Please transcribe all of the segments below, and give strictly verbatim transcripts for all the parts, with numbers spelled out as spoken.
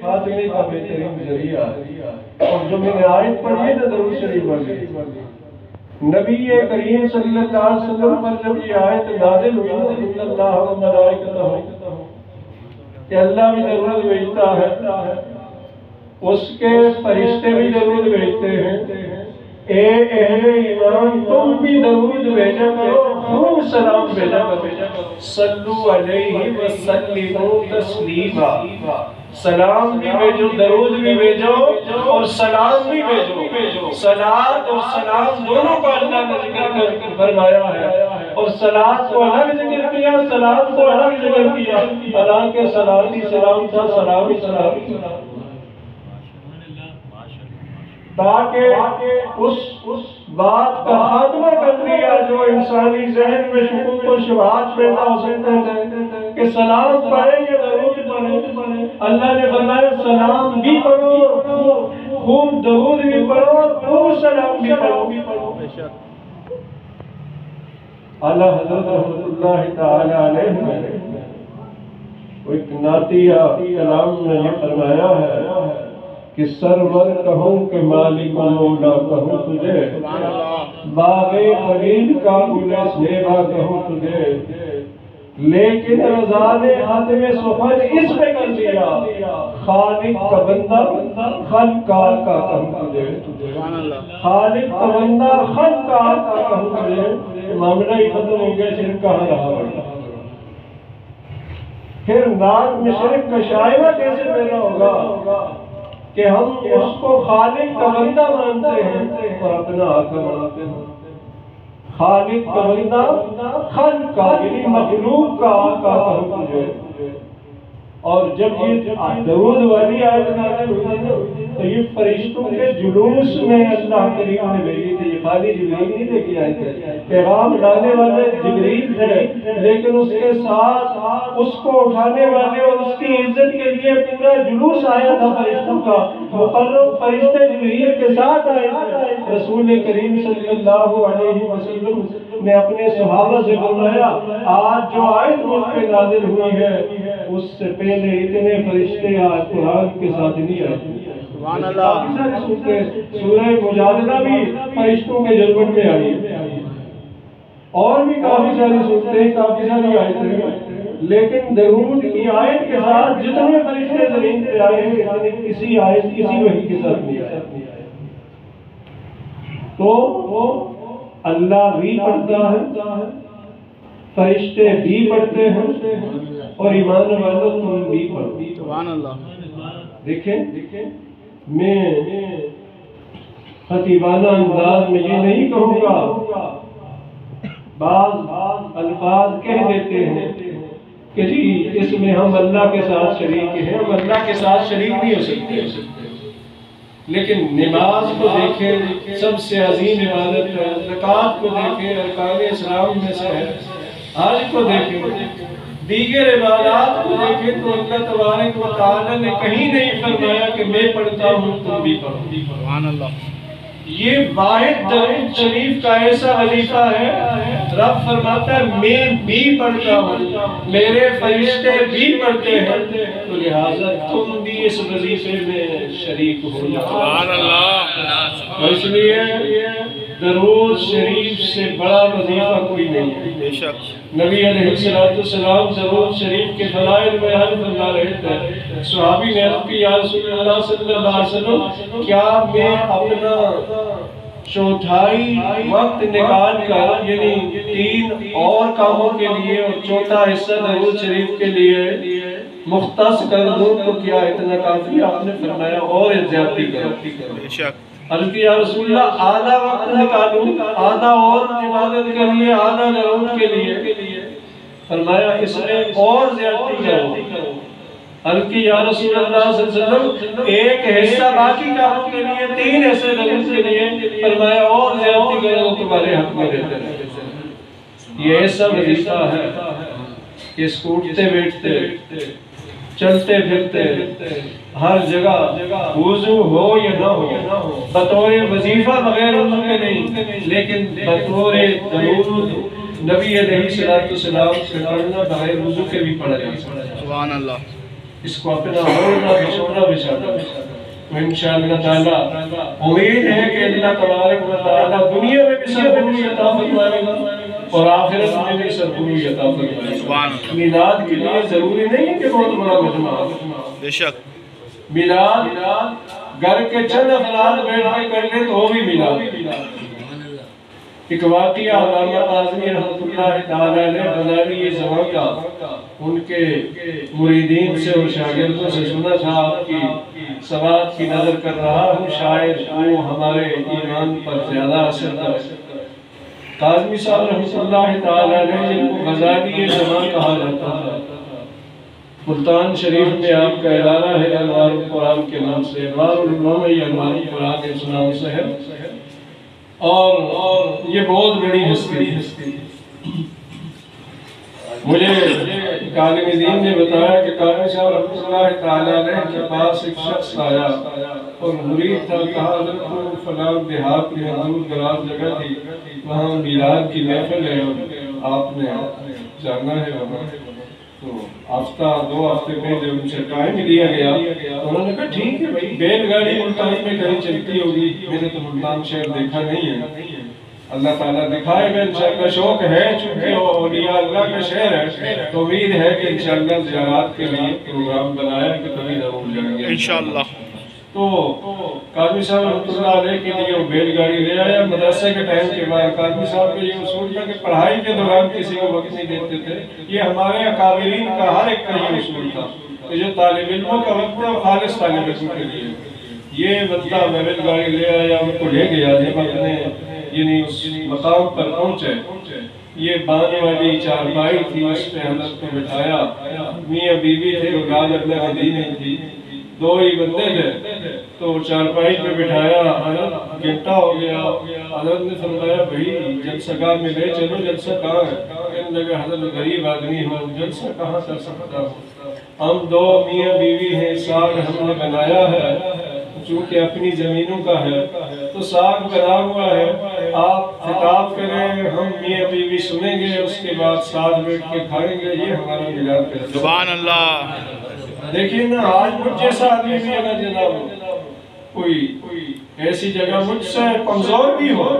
خاتمے کا بہترین ذریعہ ہے۔ اور جو میں نے آیت پڑھی ہے نا درود شریف والی، نبی کریم صلی اللہ علیہ وسلم پر جب یہ آیت نازل ہوئی ان اللہ و ملائکتہ کہ اللہ بھی درود بھیجتا ہے، اس کے فرشتے بھی درود بھیجتے ہیں، اے اہل ایمان تم بھی درود بھیجا کرو، خوب سلام بھیجا کرو، صلو علیہ وسلموا تسلیما، سلام بھی بھیجو، درود بھی بھیجو اور سلام بھی بھیجو۔ صلاۃ اور سلام دونوں کا اللہ نے ذکر کر فرمایا ہے، اور صلاۃ کو الگ ذکر کیا، سلام کو الگ ذکر کیا، حالانکہ صلاۃ ہی سلام تھا، سلام ہی سلام تھا، تاکہ اس بات کا خاتمہ کر دیا جو انسانی ذہن میں شکوک و شبہات پیدا ہو سکتے تھے کہ سلام پڑھیں یا درود پڑھیں۔ اللہ نے فرمایا سلام بھی پڑھو، خوب درود بھی پڑھو، خوب سلام بھی پڑھو۔ اعلیٰ حضرت رحمۃ اللہ تعالی علیہ ایک نعتیہ کلام میں یہ فرمایا ہے کہ سرور کہوں کہ مالک مولا کہوں تجھے، باغ فرید کا گل زیبا کہوں تجھے، لیکن رضا نے ختم سخن اس پہ کر دیا، خالق کا بندہ خلقار کا کہوں تجھے، خالق کا بندہ خلقار کا کہوں تجھے۔ معاملہ ہی ختم ہو گیا، شرک کہاں رہا بڑھا۔ پھر نعت میں شرک کا شائبہ کیسے پیدا ہوگا کہ ہم اس کو خالق کا بندہ مانتے ہیں اور اپنا آقا مانتے ہیں۔ خالق کا بندہ خلق کا یعنی مخلوق کا آقا کہوں تجھے، اور جب یہ درود والی آیت نازل ہوئی نا تو یہ فرشتوں کے جلوس میں اللہ کریم نے بھیجی تھی، یہ خالی جبریل نہیں لے کے آئے تھے، پیغام لانے والے جبریل تھے، لیکن اس کے ساتھ اس کو اٹھانے والے اور اس کی عزت کے لیے پورا جلوس آیا تھا فرشتوں کا، مقرب فرشتے جبریل کے ساتھ آئے تھے۔ رسول کریم صلی اللہ علیہ وسلم نے اپنے صحابہ سے فرمایا آج جو آیت مجھ پہ نازل ہوئی ہے اس سے پہلے اتنے فرشتے آج قرآن کے ساتھ نہیں آئے۔ سبحان اللہ۔ سورہ مجادلہ بھی فرشتوں کے جلوٹ میں آئی ہے، اور بھی کافی ساری صورتیں، کافی ساری آیتیں، لیکن درود کی آیت کے ساتھ جتنے فرشتے زمین پہ آئے ہیں کسی آیت کسی وحی کے ساتھ نہیں آئے۔ تو اللہ بھی پڑھتا ہے، فرشتے بھی پڑھتے ہیں، اور ایمان والوں تم بھی پڑھو۔ سبحان اللہ۔ دیکھیں میں خطیبانہ انداز میں یہ نہیں کہوں گا، بعض الفاظ کہہ دیتے ہیں کہ جی اس میں ہم اللہ کے ساتھ شریک ہیں، ہم اللہ کے ساتھ شریک نہیں ہو سکتے، لیکن نماز کو دیکھیں سب سے عظیم عبادت ہے، زکوٰۃ کو دیکھیں ارکان اسلام میں سے ہے، حج کو دیکھیں، دیگر عبادات کو دیکھیں تو اللہ تبارک و تعالی نے کہیں نہیں فرمایا کہ میں پڑھتا ہوں تم بھی پڑھو۔ سبحان اللہ۔ یہ واحد درود شریف کا ایسا وظیفہ ہے، رب فرماتا ہے میں بھی پڑھتا ہوں، میرے فرشتے بھی پڑھتے ہیں، تو لہٰذا تم بھی اس وظیفے میں شریک ہو۔ سبحان اللہ۔ اس لیے درود شریف سے بڑا وظیفہ کوئی نہیں ہے۔ بے شک نبی علیہ السلام درود شریف کے فضائل بیان فرما رہے تھے، صحابی نے عرض کی یا رسول اللہ صلی اللہ علیہ وسلم کیا میں اپنا چوتھائی وقت نکال کر یعنی تین اور کاموں کے لیے اور چوتھا حصہ درود شریف کے لیے مختص کر دوں تو کیا اتنا کافی؟ آپ نے فرمایا اور زیادتی کرو۔ بے شک عرض کی یا رسول اللہ آدھا وقت نکالوں، آدھا اور عبادت کے لیے، آدھا درود کے لیے؟ فرمایا اس میں اور زیادتی کرو۔ عرض کی یا رسول اللہ صلی اللہ علیہ وسلم ایک حصہ باقی کاموں کے لیے، تین حصے درود کے لیے؟ فرمایا اور زیادتی کرو تمہارے حق میں رہتے ہیں۔ یہ ایسا وظیفہ ہے کہ اس کو اٹھتے بیٹھتے چلتے پھرتے ہر جگہ وضو ہو یا نہ ہو، بطور وظیفہ بغیر وضو کے نہیں، لیکن بطور درود نبی علیہ السلام سے پڑھنا بغیر وضو کے بھی پڑھا جا سکتا ہے۔ سبحان اللہ۔ اس کو اپنا اوڑھنا بچھونا بچھا इंशाअल्लाह ताला उम्मीद है कि अल्लाह तबारक व तआला दुनिया में भी सरफरोशी अता फरमाएगा और आखिरत में भी सरफरोशी अता फरमाएगा। मिलाद के लिए जरूरी नहीं है कि बहुत बड़ा मजमा हो, बेशक मिलाद घर के चंद अफराद बैठ के कर ले तो वो भी मिलाद। एक वाक़िया अल्लामा काज़मी रहमतुल्लाह तआला अलैह बदावी ये ज़मां का उनके मुरीदीन से और शागिर्दों से सुना था, आपकी सवात की नज़र कर रहा हूँ, शायद वो हमारे ईमान पर ज़्यादा असर कर। काज़मी साहब रहमतुल्लाह तआला अलैह जिनको गज़ाली ज़मां कहा जाता है, मुल्तान शरीफ में आपका इदारा है अनवारुल कुरान के नाम से, अनवारुल उलूम या अनवारुल कुरान के नाम से है, और, और ये बहुत बड़ी हस्ती है। मुझे कालिम दीन ने बताया कि कालिम साहब रहमतुल्लाह तआला अलैह के पास एक शख्स आया और मुरीद था, कहा हज़रत फलां देहात में दूर दराज जगह थी, वहाँ मिलाद की महफिल है और आपने जाना है वहाँ। तो हफ्ता दो हफ्ते पहले उनसे टाइम लिया गया, तो उन्होंने कहा ठीक है भाई, बैलगाड़ी मुल्तान में कहीं चलती होगी, मैंने तो मुल्तान शहर देखा नहीं है, अल्लाह ताला दिखाएगा इंशाअल्लाह। शौक है चूंकि औलिया अल्लाह का शहर है, तो उम्मीद है कि इंशाअल्लाह ज़ियारत के लिए प्रोग्राम बनाया कि तभी जरूर जाएंगे इंशाअल्लाह। तो काज़मी साहब रहमतुल्लाह अलैह के लिए वो बैलगाड़ी ले आया। मदरसे के टाइम के बाद काज़मी साहब का ये उसूल था कि पढ़ाई के दौरान किसी को वक्त नहीं देते थे, ये हमारे अकाबिरीन का हर एक का ये उसूल था कि जो तालिब इल्मों का वक्त है वो खालिस तालिब इल्म के लिए। ये बंदा बैलगाड़ी ले आया, उनको ले गया, जब अपने यानी उस मकाम पर पहुंचे, ये बाने वाली चारपाई थी, उस पे हज़रत को बिठाया, मियाँ बीवी थे, औलाद अल्लाह की दी नहीं थी, दो ही बंदे थे, तो चारपाई पे बिठाया, हज़रत घंटा हो गया, हज़रत ने फरमाया भाई जलसा में ले चलो, जलसा कहाँ है? कहने लगे हज़रत गरीब आदमी हो, जलसा कहाँ कर सकता हूँ, हम दो मियाँ बीवी हैं, साग हमने बनाया है, चूँकि अपनी ज़मीनों का है तो साग बना हुआ है, आप खिताब करें, हम मियाँ बीवी सुनेंगे, उसके बाद साथ बैठ के खाएंगे, ये हमारा मिलाद है। सुभान अल्लाह। देखिए ना, आज मुझ जैसा आदमी भी अगर जनाब कोई ऐसी जगह मुझसे कमजोर भी हो,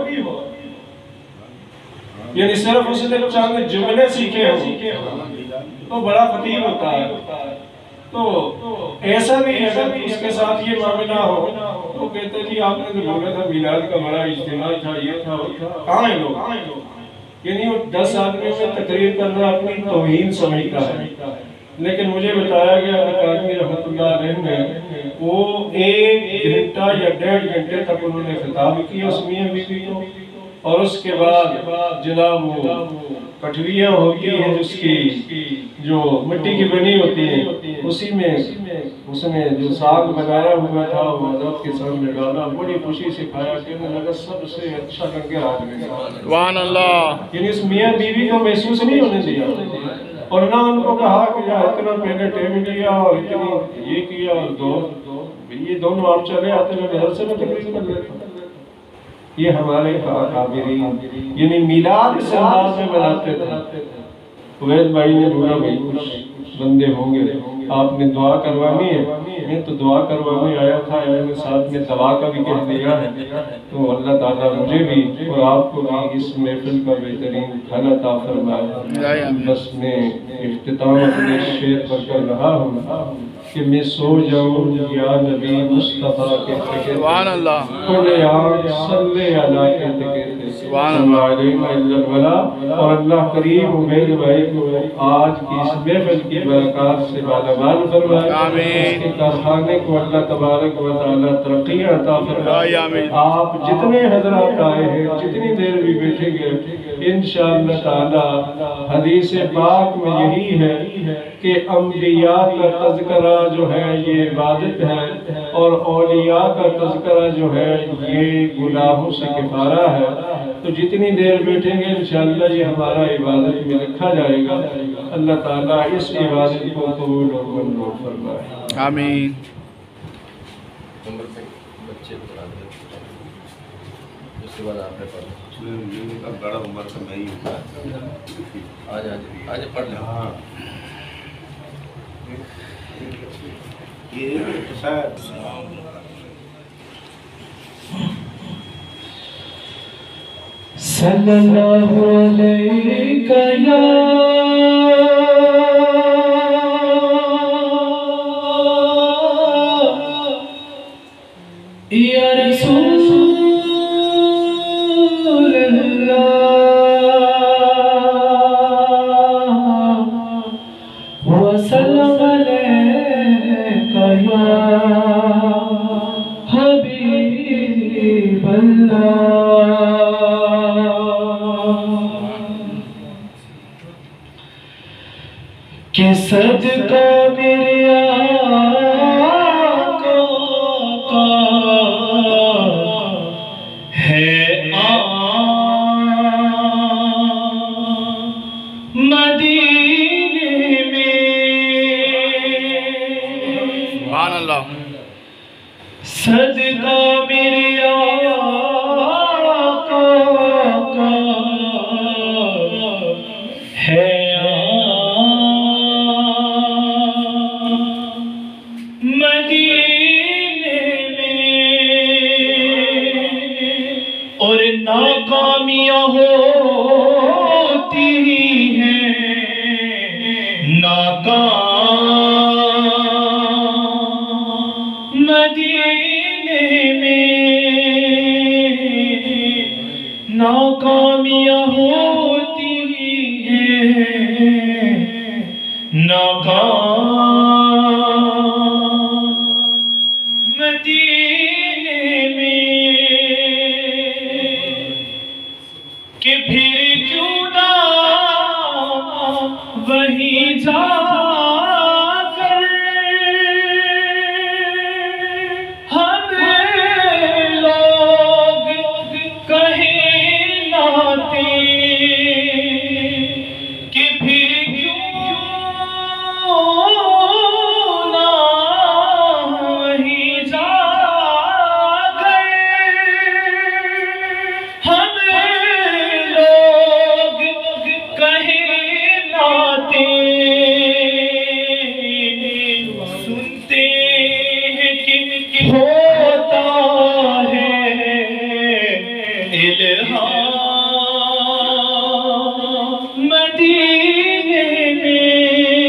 यानी सिर्फ उसने चंद जुमले सीखे हो तो बड़ा खतीब होता है, तो ऐसा भी अगर उसके साथ ये मामला हो तो कहते जी आपने तो बोला था मिलाद का बड़ा इज्तिमा था, ये था वो था, कहाँ है लोग? यानी वो दस आदमियों में तकरीर करना अपनी तौहीन समझता है। लेकिन मुझे बताया गया कि काज़मी रहमतुल्लाह अलैह ने वो एक घंटा या डेढ़ घंटे तक उन्होंने खिताब किया उस मियाँ बीवी को, और उसके बाद जनाब वो कठवियाँ होती हैं जिसकी जो मिट्टी की बनी होती है, उसी में उसने जो साग बनाया हुआ था वो हज़रत के सामने डाला, बड़ी खुशी से खाया, कहने लगा सबसे अच्छा लंगर आदमी। सुभान अल्लाह। यानी उस मियाँ बीवी को महसूस नहीं होने दिया, और ना उनको कहा कि यार इतना पहले टाइम दिया और इतनी ये किया, और दो ये दोनों आप चले आते मैं घर से मैं तकरीर कर लेता। ये हमारे अकाबिरीन यानी मिलाद इस अंदाज में मनाते थे। उवैद भाई ने बोला भाई कुछ बंदे होंगे, आपने दुआ करवानी है, मैं तो दुआ करवाने आया था, मैंने साथ में दवा का भी कह दिया है, तो अल्लाह ताला मुझे भी और आपको भी इस महफिल का बेहतरीन फल अता फरमाए। बस मैं इख्तिताम अपने शेर पर कर रहा हूँ कि मैं सो जाऊं या नबी मुस्तफा के कहते, सुभान अल्लाह, खुले आग सल्ले अला कहते कहते, सुभान अल्लाह। और अल्लाह करीम उमैद भाई को आज की इस महफिल की बरकत से बालामाल फरमाए, आमीन। इसके कारखाने को अल्लाह तबारक व तआला तरक्कियां अता फरमाए, आमीन। आप जितने हजरात आए हैं, जितनी देर भी बैठेंगे, इंशाअल्लाह ताला हदीस पाक में यही है कि अंबिया का तज़किरा जो है ये इबादत है, और औलिया का तज़किरा जो है ये गुनाहों से किफारा है। तो जितनी देर बैठेंगे इंशाअल्लाह ये हमारा इबादत में रखा जाएगा। अल्लाह ताला इस इबादत को कबूल और मंजूर फरमाए, आमीन। उसके बाद आपने पढ़ा बड़ा उम्र का मैं ही हूँ, आज आज आज पढ़ लें। हाँ, ये शायद صلی اللہ علیہ یا یا رسول اللہ وسلم علیک یا حبیب اللہ کہ صدقہ میرے آقا کا ہے مدینے میں سبحان اللہ صدقہ میرے آقا کا ہے اور ناکامیاں ہوتی ہیں ناکام مدینے میں ناکامیاں ہوتی ہیں ناکام مدینے میں کہ پھر کیوں نہ وہیں جا کر ہم لوگ کہیں لاتے کہ پھر کیوں نہ وہیں جا کر ہم سنتے ہیں کہ ہوتا ہے الہام مدینے میں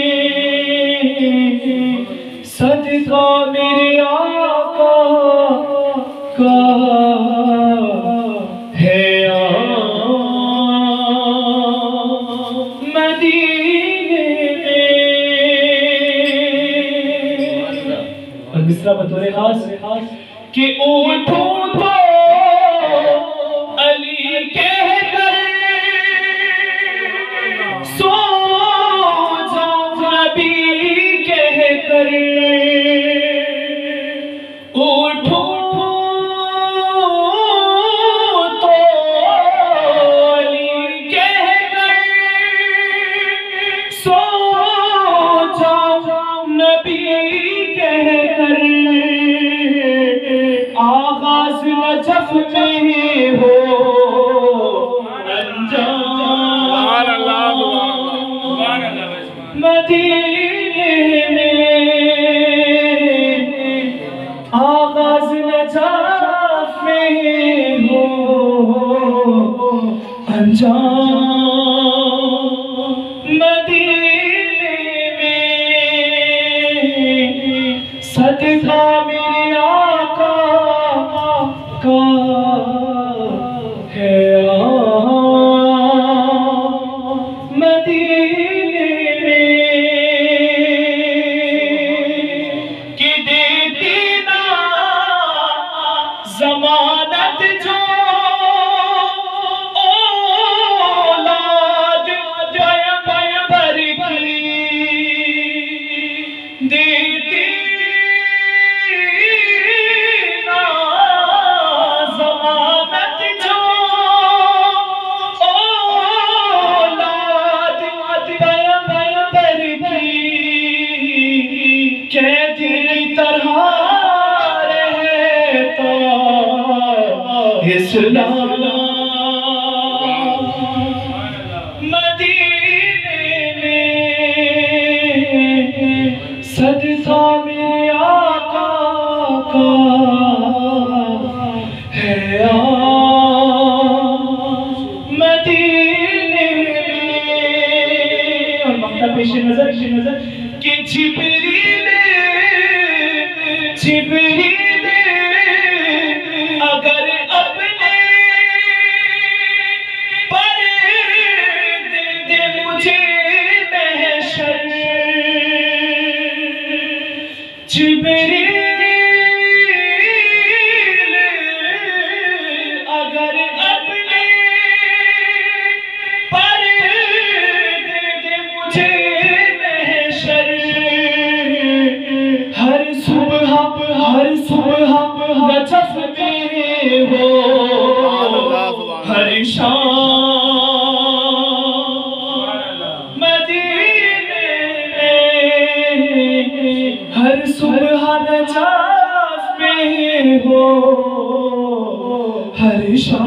صدقہ میرے آقا کا ہے مصرع بطور خاص کہ اٹھوں تو علی کہہ کر سو جاؤں نبی کہہ کر اٹھوں تو علی کہہ کر سو جاؤں نبی کہہ کر آغاز نجف میں ہو انجام مدینے میں آغاز نجف میں ہو انجام مدینے میں صدقہ میرے آقا کا ہے مدینے میں کہ دیتی نا ضمانت جو اولاد پیغمبر کی دیتی اسلام مدینے میں صدقہ میرے آقا کا ہے جبریل اگر اپنے پر دے دے مجھے محشر، جبریل اگر اپنے پر دے دے مجھے محشر، ہر صبح ہر صبح نجف میں ہو، ہر شام مدینے میں، ہر صبح نجف میں ہو، ہر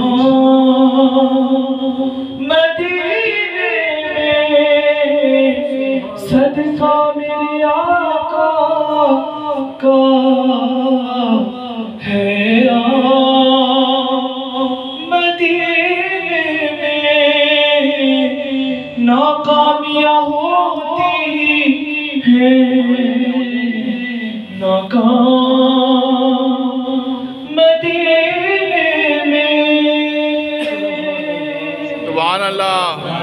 شام مدینے میں، صدقہ میرے آقا کا ہے مدینے میں، ناکامیاں ہوتی ہیں ناکام مدینے میں۔ سبحان اللہ۔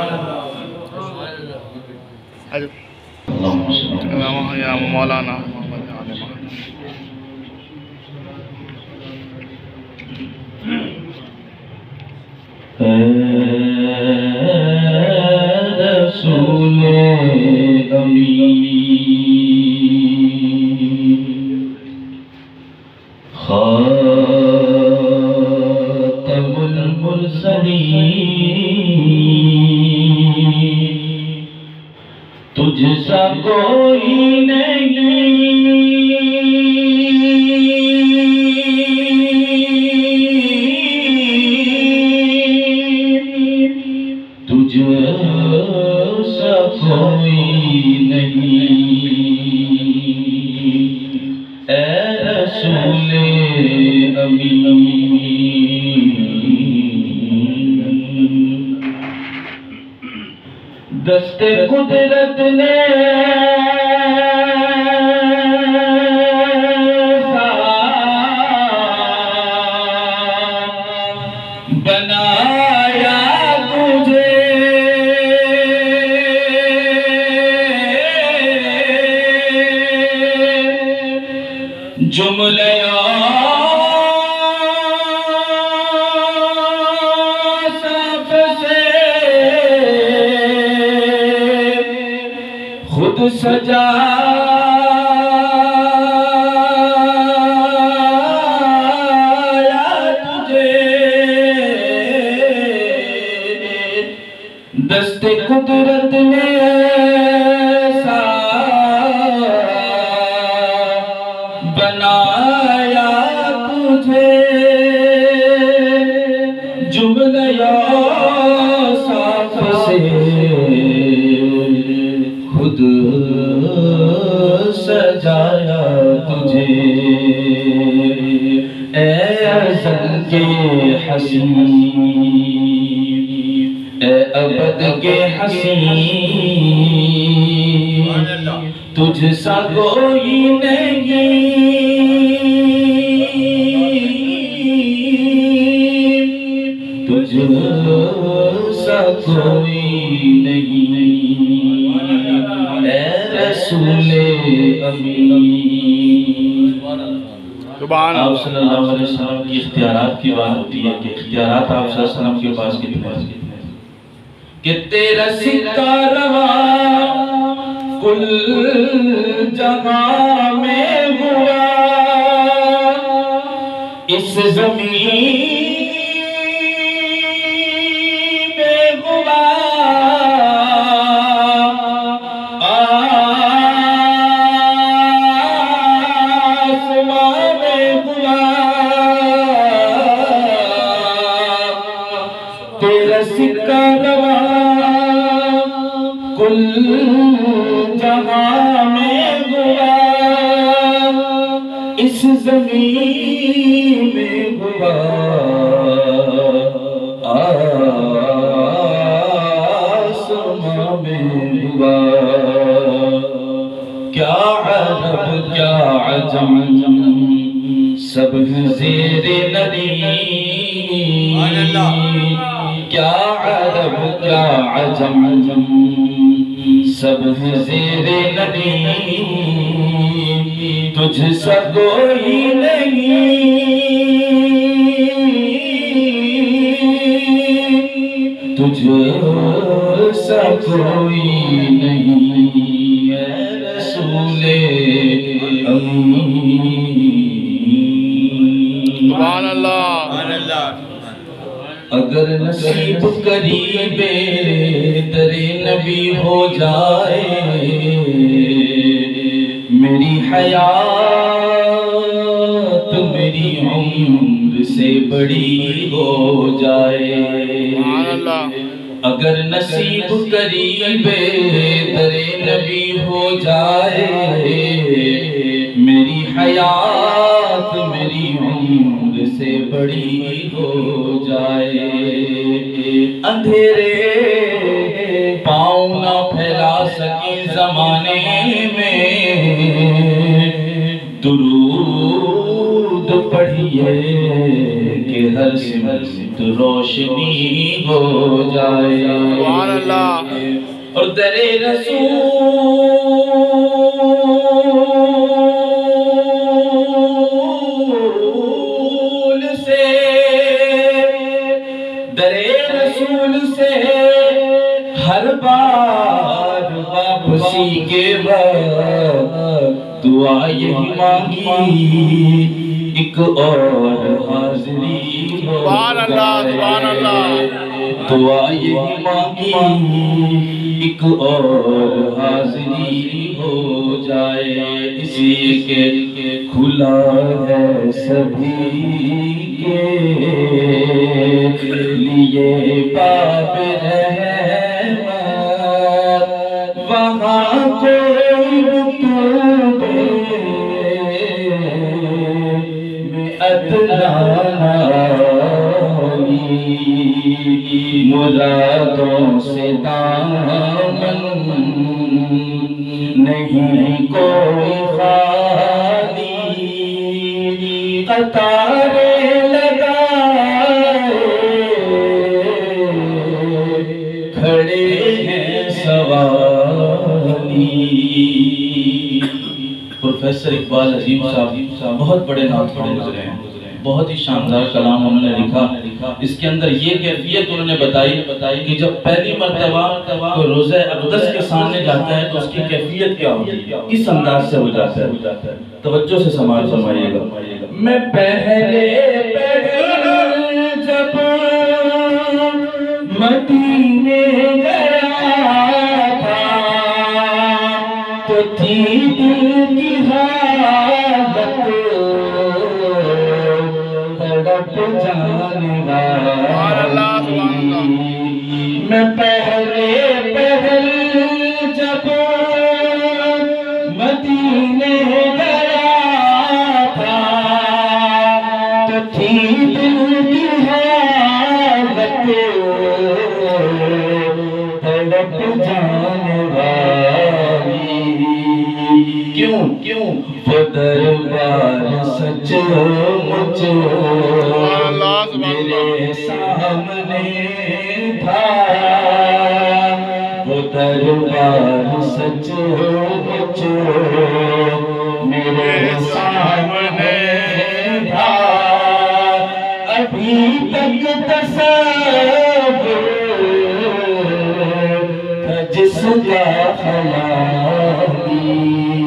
اللہم یا مولانا محمد علیہ رسول امین خاتم المرسلین، تجھ سا کوئی نہیں، تجھ سا کوئی نہیں، اے رسول امین۔ دست قدرت نے بنایا تجھے، جملہ صف سے خود سجایا تجھے، دست قدرت نے ایسا بنایا تجھے، جملہ صف سے خود سجایا تجھے، اے ازل کے حسین، اے ابد کے حسین، تجھ سا کوئی نہیں، تجھ سا کوئی نہیں، اے رسول امین۔ سبحان آپ اللہ۔ صلی اللہ علیہ وسلم کی اختیارات کی بات ہوتی ہے کہ اختیارات آپ صلی اللہ علیہ وسلم کے پاس کتنے ہیں کہ تیرا سکہ روا کل جگہ میں ہوا، اس زمین میں ہوا، آسمان میں ہوا، تیرا سکہ روا کل جگہ میں ہوا، اس زمین میں ہوا، آسمان میں ہوا، کیا عرب کیا عجم سب ہیں زیر نبی کیا عرب کیا عجم سب ہیں زیر نبی تجھ سا کوئی نہیں تجھ سا کوئی نہیں اے رسول امین سبحان اللہ اگر نصیب قریب در نبی ہو جائے میری حیات میری عمر سے بڑی ہو جائے اگر نصیب قریب در نبی ہو جائے میری حیات میری عمر سے بڑی ہو جائے اندھیرے پاؤں نہ پھیلا سکی زمانے میں درود پڑھیے کہ ہر سمت روشنی ہو جائے سبحان اللہ اور در رسول سے در رسول سے ہر بار واپسی کے بعد دعا یہی مانگی ایک اور حاضری ہو سبحان اللہ سبحان اللہ دعا یہی مانگی ایک اور حاضری ہو جائے اسی کے کھلا ہے سبھی کے لیے باب رحمت وہاں کوئی رتبے میں ادنا مرادوں سے دامن نہیں کوئی خالی قطارے لگائے کھڑے ہیں سوالی پروفیسر اقبال عظیم صاحب بہت بڑے نعت خوان گزرے ہیں بہت ہی شاندار کلام انہوں نے لکھا اس کے اندر یہ کیفیت انہوں نے بتائی کہ جب پہلی مرتبہ کوئی روزہ اقدس کے سامنے جاتا ہے تو اس کی کیفیت کیا ہوتی ہے اس انداز سے ہو جاتا ہے توجہ سے سماعت فرمائیے گا میں پہلے پہلے جب مدینے گیا تھا تو تھی دل کی حالت تڑپ جانے والی میں پہلے پہل جب مدینے گیا تھا تو تھی دل کی حالت تڑپ جانے والی کیوں کیوں وہ دربار سچ مچ میرے سامنے تھا وہ دربار سچ مچ میرے سامنے تھا ابھی تک تصور تھا جس کا خیالی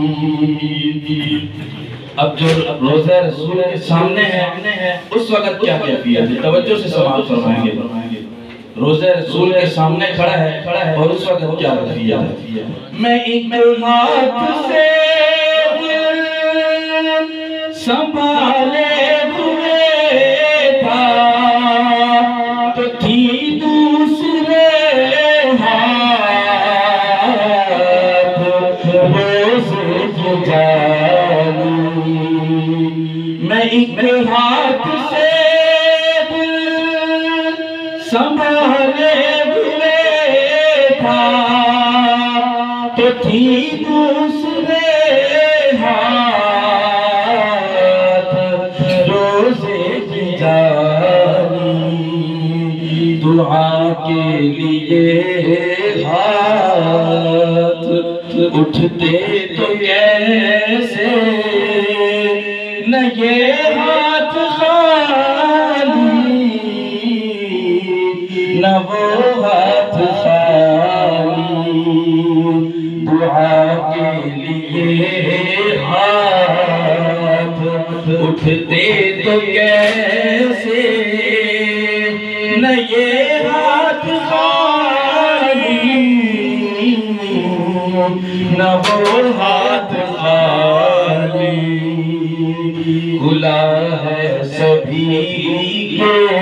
اب جو روزہ رسول کے سامنے ہے اس وقت کیا کیفیت ہے توجہ سے سماعت فرمائیں گے روزہ رسول کے سامنے کھڑا ہے اور اس وقت کیا کیفیت ہے میں ایک ہاتھ سے سنبھالے ہوئے تھا تو تھی دوسرے ہاتھ روزے کی جانی میں ایک ہاتھ سے سنبھالے ہوئے تھا تو تھی دوسرے دعا کے لیے ہاتھ اٹھتے تو کیسے نہ یہ ہاتھ خالی نہ وہ ہاتھ خالی دعا کے لیے ہاتھ اٹھتے تو کیسے نہ یہ ہاتھ خالی نہ وہ ہاتھ خالی کھلا ہے سبھی کے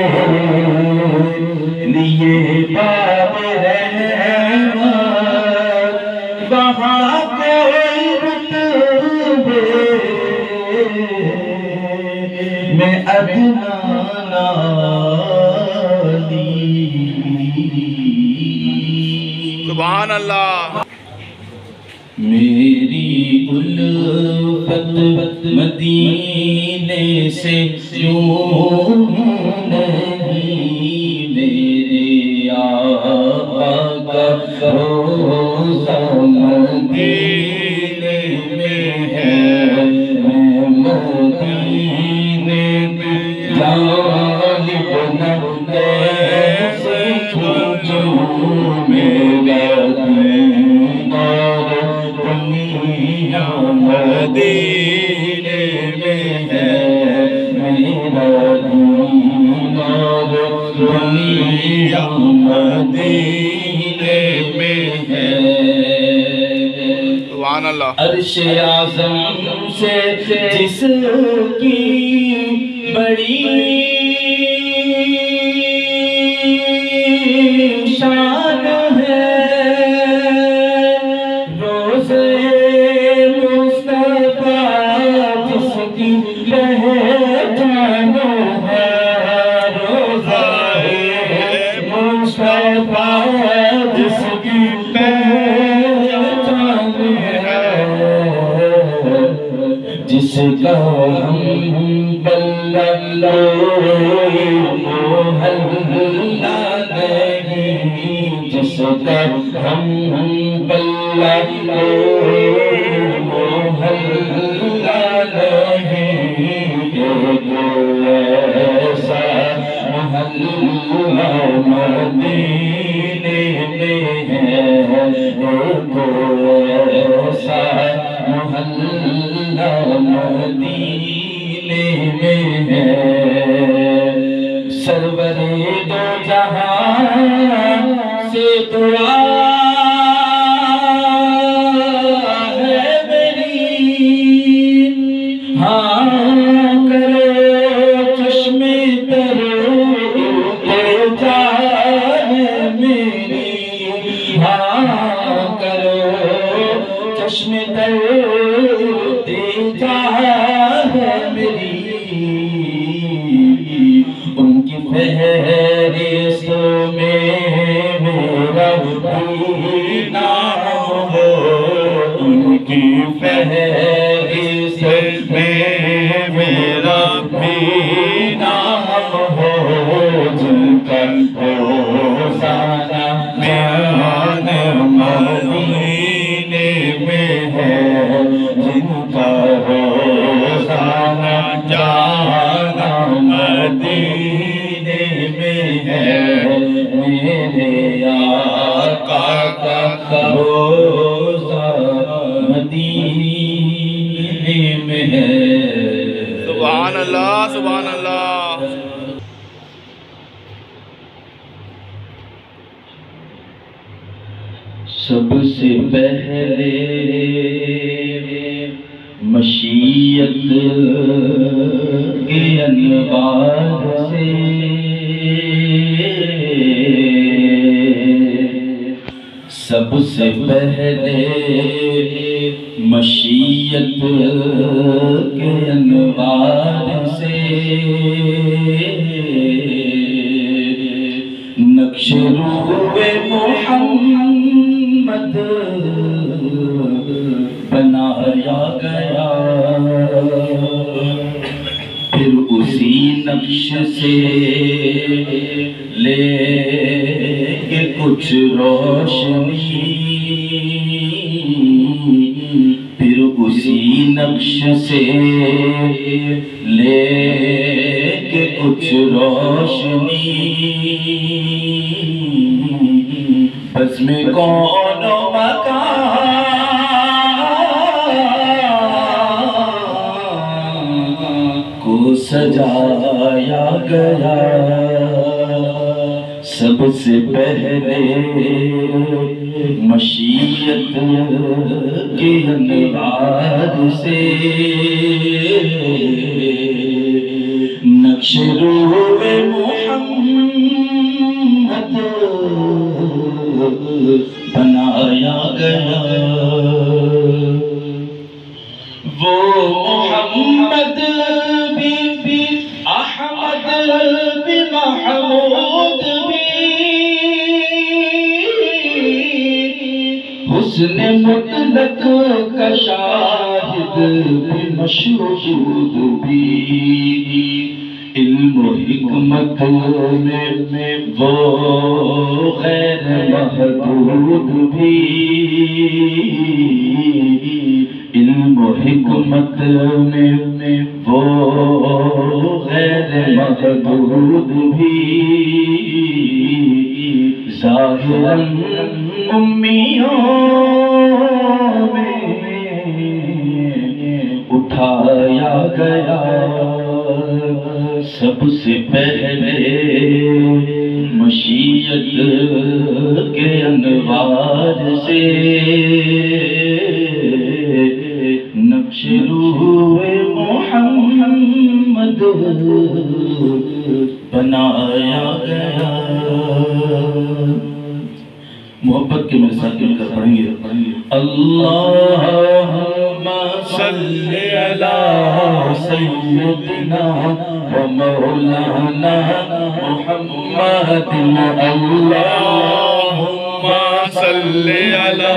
لیے باب رحمت وہاں کوئی رتبے میں ادنا سبحان اللہ میری الفت مدینے سے یوں نہیں میرے آقا کا روضہ مدینے میں ہے میں مدینے میں جانب نہ کیسے کھجوں میرا دین اور دنیا مدینے میں ہے میرا دین اور دنیا مدینے میں ہے سبحان اللہ عرش اعظم سے جس کی بڑی شان ہے روزے مصطفیٰ جس کی پہچان ہے روزہ مصطفیٰ جس کی پہچان ہے جس کا ہم بلّہ محلہ نہیں جس کا ہم بلّہ محلہ نہیں ایسا محلہ مدینے میں ہے ایسا محلہ مدینے میں ہے سرور دو جہاں سے دعا ہے میری ہاں کرو چشم تر التجا ہے میری ہاں کرو چشم تر التجا ہے میری ان کی فہرست میں میرا بھی نام ہو ان کی فہرست میں میرا بھی نام ہو جن کا روزانہ بیان مدینے میں ہے جن کا روزانہ جانا مدینے میں ہے میرے آقا کا روزہ مدینے میں ہے سبحان اللہ سبحان اللہ سب سے پہلے مشیت کے انوار سے سب سے پہلے مشیت کے انوار سے نقش روح محمد بنایا گیا پھر اسی نقش سے لے کے کچھ روشنی، پھر اسی نقش سے لے کے کچھ روشنی، بس میں کون و مکان کو سجایا گیا، سب سے پہلے مشیت کے انوار سے نقش روح محمد بنایا گیا، وہ محمد بھی بھی احمد بھی محمود بھی، حسن مطلق کا شاہد بھی مشہود بھی، علم و حکمت میں وہ غیر محدود بھی، علم و حکمت میں وہ غیر محدود بھی، ظاہراً امیوں میں اٹھایا گیا، سب سے پہلے مشیت کے انوار سے نقش روح محمد بنایا گیا۔ محبت کے میرے ساتھ مل کر پڑھیں گے، اللہم صلی علی سیدنا و مولانا محمد، اللہم صلی علی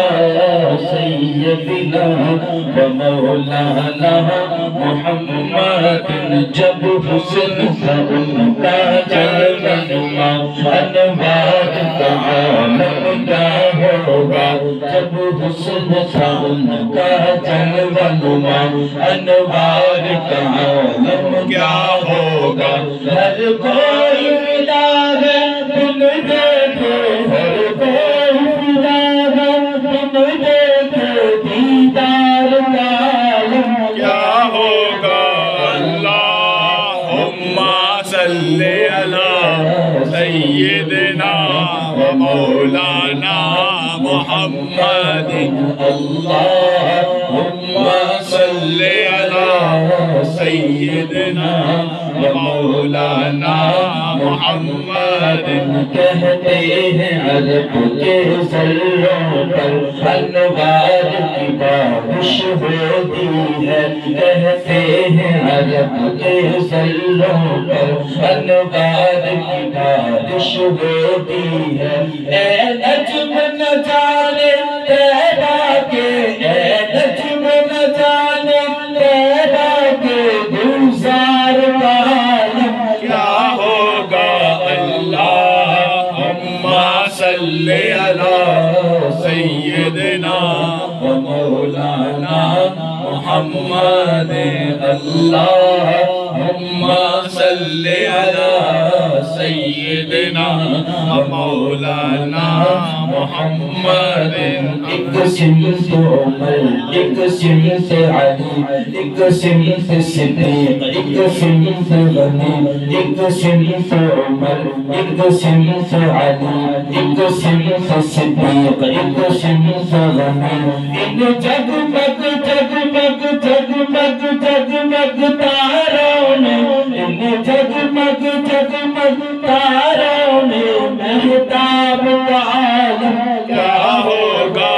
سیدنا و مولانا محمد، جب حسن کا ان کا جلوہ نما انوار کا عالم کیا ہوگا، جب حسن کا ان کا جلوہ نما انوار کا عالم کیا ہوگا، ہر کوئی فدا ہے بن دیکھے، ہر کوئی فدا ہے بن دیکھے دیدار کا عالم کیا ہوگا، اللہم صلی علی سیدنا و مولانا محمد، اللہم صلی علی سیدنا و مولانا محمد، کہتے ہیں عرب کے ذروں پر انوار کی بارش ہوتی ہے، کہتے ہیں عرب کے ذروں پر انوار کی بارش ہوتی ہے، اے نجم نہ جانے تیرا کے، اے نجم نہ جانے تیرا کے گلزار کا عالم کیا ہوگا، اللہم صلی علی سیدنا و مولانا محمد، اللہم صلی علی سیدنا و مولانا محمد، ایک سمت عمر، ایک سمت علی، ایک سمت صدیق، ایک سمت غنی، ایک سمت عمر، ایک سمت علی، ایک سمت صدیق، ایک سمت غنی، ان جگمگ جگمگ جگمگ جگمگ تاروں میں، ان جگمگ جگمگ تاروں میں مہتاب کا عالم کیا ہوگا،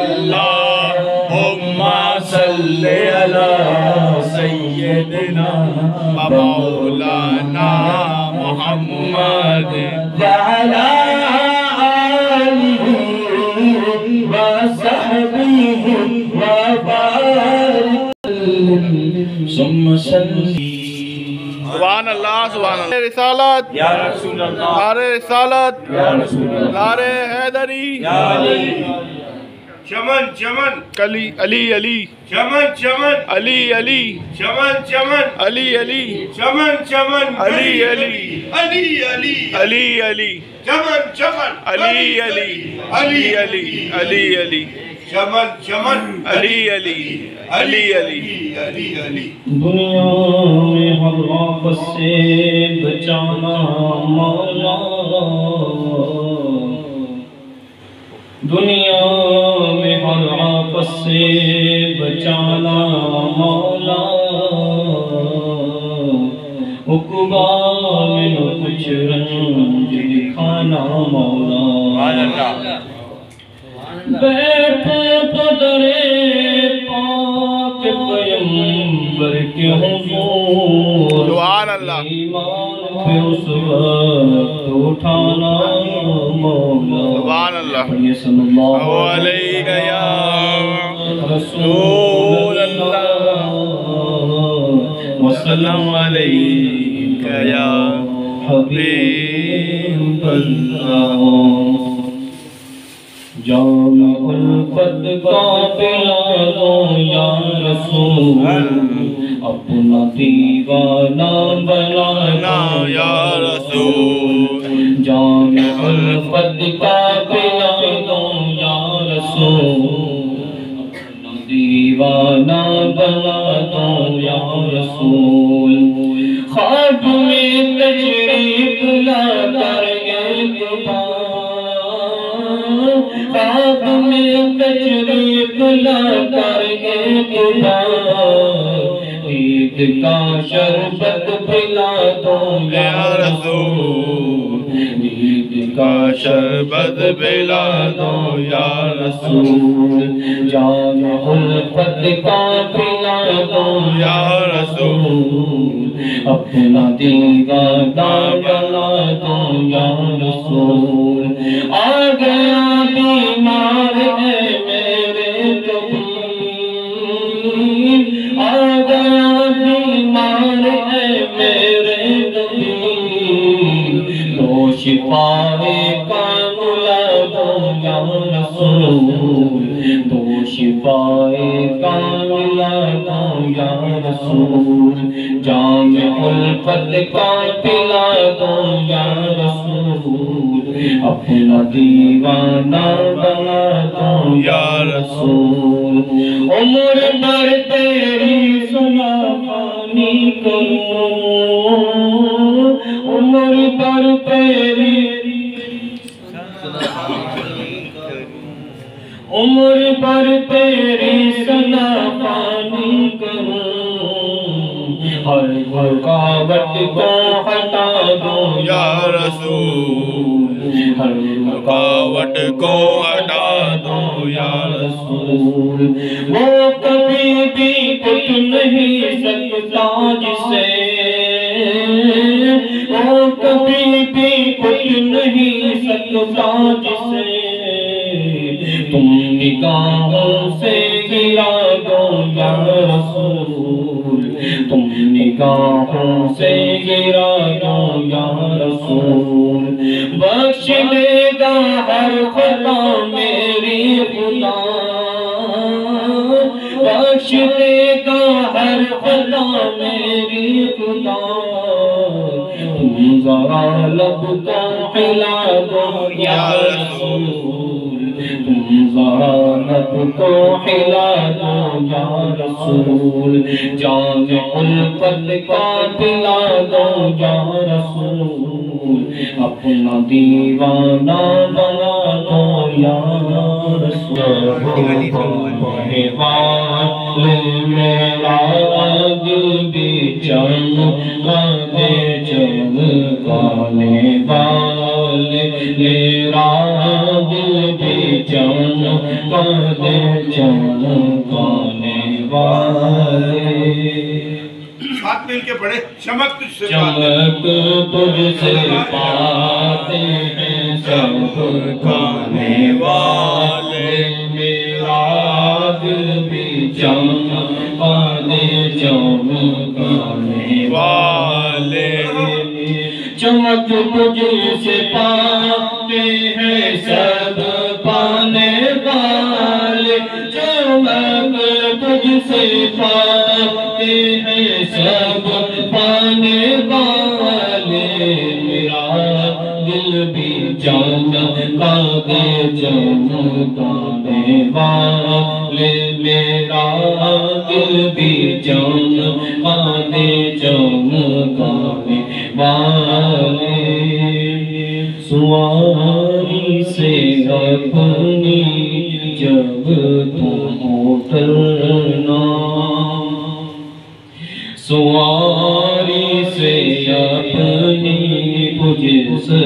اللہم صلی علی سیدنا و مولانا محمد، وعلی آلہ و صحبہ و بارک ثم صلی سبحان اللہ سبحان اللہ رسالت یا رسول اللہ نعرہ رسالت یا رسول اللہ نعرہ حیدری یا علی چمن چمن علی علی علی چمن چمن علی علی چمن چمن علی علی چمن چمن علی علی علی علی علی علی چمن چمن علی علی علی علی علی علی چمن چمن علی علی علی علی علی علی دنیا میں ہر آفت سے بچانا مولا دنیا میں ہر آفت سے بچانا مولا عقبا میں نہ کچھ رنج دکھانا مولا بیٹھے قدرے پاک پیمبر کے حضور سبحان اللہ ایمان پہ اس وقت اٹھانا مولا سبحان اللہ یہ صلی اللہ علیہ یا رسول اللہ وسلم علیہ یا حبیب اللہ جام الفت کا پلا دو یا رسول اپنا دیوانہ بنا یا رسول جام الفت کا پلا دو یا رسول اپنا دیوانہ بنا دو یا رسول خواب میں تشریف لا کر ایک بار خواب میں تشریف لا کر ایک بار عید کا شربت پلا دو یا رسول عید کا شربت پلا دو یا رسول جام الفت کا پلا دو یا رسول اپنا دیوانہ بنا دو یا رسول آ گیا بیمار ہے میرے طبیب آ گیا بیمار ہے میرے طبیب تو شفائے کاملہ دو یا رسول تو شفائے کاملہ دو یا رسول جام الفت کا پلا دو یا رسول اپنا دیوانہ بنا دو یا رسول عمر بھر تیری سنا پانی کروں عمر بھر تیری عمر بھر تیری سنا پانی کروں ہر رکاوٹ کو ہٹا دو یا رسول ہر رکاوٹ کو ہٹا دو یا رسول وہ کبھی بھی کچھ نہیں سکتا جسے وہ کبھی بھی کچھ نہیں سکتا جسے تم نگاہوں سے گرا دو یا رسول تم نگاہوں سے گرا دو یا رسول بخش لے گا ہر خطا میری خدا بخش لے گا ہر خطا میری خدا تم ذرا لب کو ہلا دو یا رسول تم ذرا لب کو ہلا دو یا رسول جام الفت کا پلا دو یا رسول اپنا دیوانہ بنا دو یا رسول میرا دل بھی چمکانے چمکانے والے میرا دل بھی چمکانے چمکانے والے ساتھ مل کے پڑھے چمک تجھ سے چمک تجھ سے پاتے ہیں چمکانے والے میرا دل بھی چمکانے چمکانے والے چمک تجھ سے پاتے ہیں سب پانے والے، چمک تجھ سے پاتے ہیں سب پانے والے، میرا دل بھی چمکا دے چمکانے والے، میرا دل بھی چمکا دے چمکانے والے، سواری سے اپنی جب تم اترنا، سواری سے اپنی تجھ سے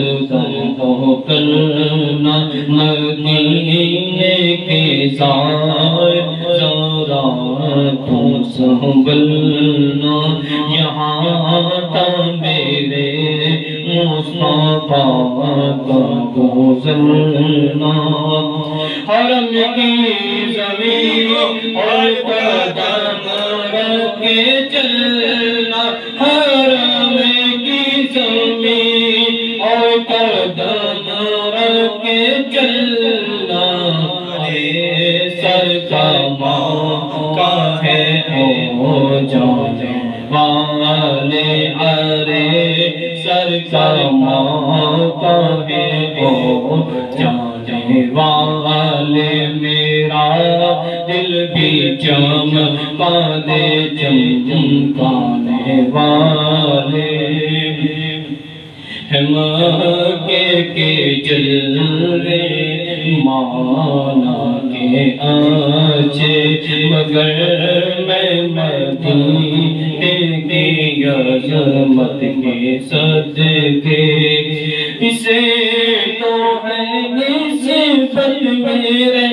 اترنا، مدینے کے سائے ذرا تم سنبھلنا، یہاں تا میرے مصطفیٰ کا گزرنا، حرم کی زمین اور قدم رکھ کے چلنا، حرم کی زمین اور قدم رکھ کے چلنا، اے سر کا موقع ہے او جانے والے، ارے سر کا موقع ہے او جانے والے، میرا دل بھی چمکا دے چمکانے والے، مکے کے جلوے مولا کے آنچے، مگر میں مدینے کی عظمت کے صدقے، اسے تو ہے نسبت میرے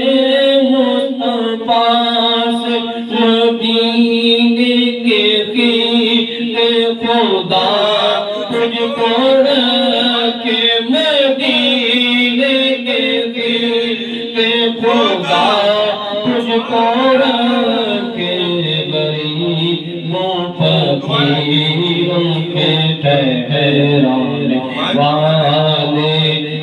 مصطفیٰ سے، مدینے کے قیمت خدا تجھ کو رکھے، مدینے کے قیمت خدا تجھ کو رکھے، غریبوں فقیروں کے ٹھہرانے والے،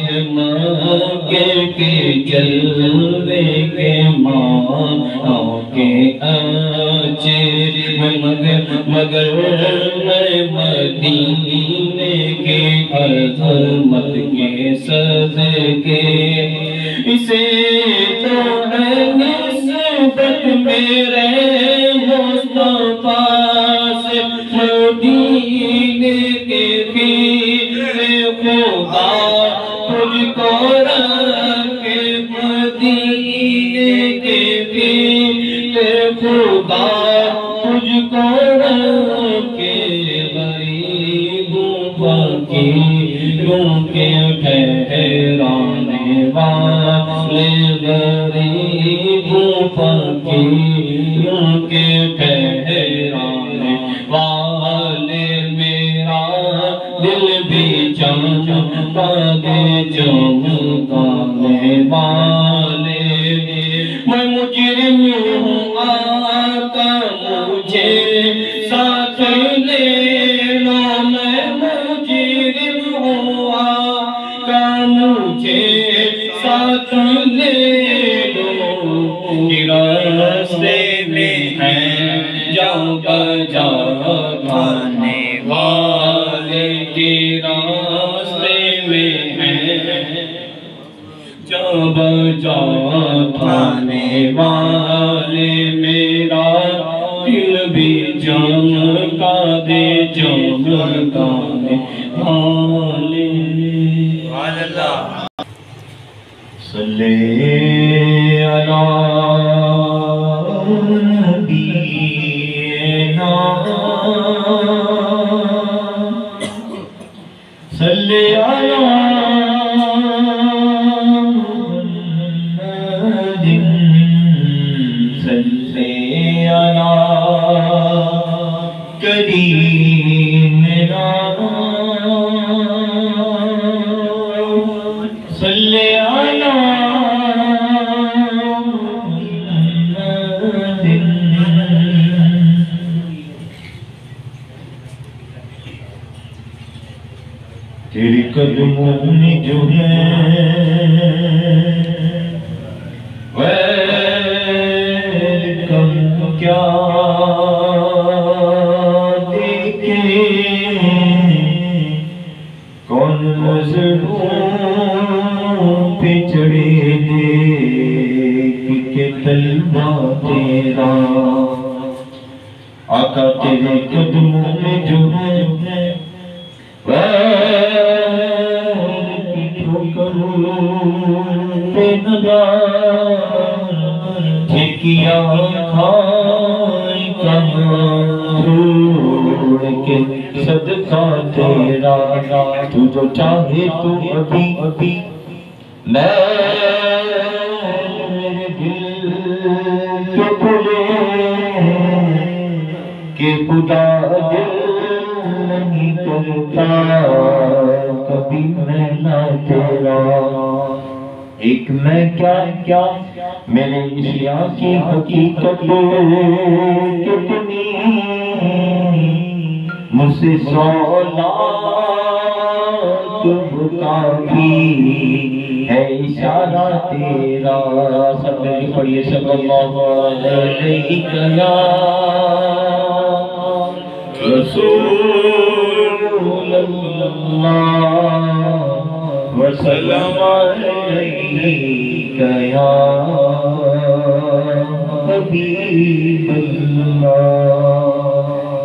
مکے کے جلوے کے ماں کے آنچے، مگر مگر میں مدینے کے عظمت کے صدقے، اسے تو ہے نسبت میرے مصطفیٰ سے، مدینے کے قیمت خدا تجھ کو رکھے، مدینے کے قیمت خدا تجھ کو رکھے، غریبوں فقیروں کے ٹھہرانے والے، غریبوں فقیروں کے ٹھہرانے والے، میرا دل بھی چمکا دے چمکانے والے، میں مجرم ہوں آقا مجھے ساتھ لے لو، میں مجرم ہوں آقا مجھے ساتھ لے لو، کہ راستے میں ہیں جاؤ بجا کھانے والے، کہ راستے میں ہیں جاؤ بجا کھانے والے، میرا دل بھی چمکا دے چمکانے والے، صلی علی نبینا، صلی علی محمد، صلی علی کریمنا، صلی علی محمد، تیری قدموں میں جو ہے ویلکم کیا دیکھے کون مظلوم پہ چڑھے دیکھ کے طلبہ تیرا آقا تیرے قدموں میں جو ہے کیا کھائی کمزور کے صدقہ تیرا تو جو چاہے تو ابھی ابھی میرے دل کے بھولے کہ خدا دل نہیں کرتا کبھی میں نہ تیرا ایک میں کیا کیا میرے اشیاء کی حقیقت کتنی مجھ سے سو لاکھ کافی ہے اشارہ تیرا سب میں پڑھیے صلی اللہ علیہ یا رسول اللہ وسلم علیک یا حبیب اللہ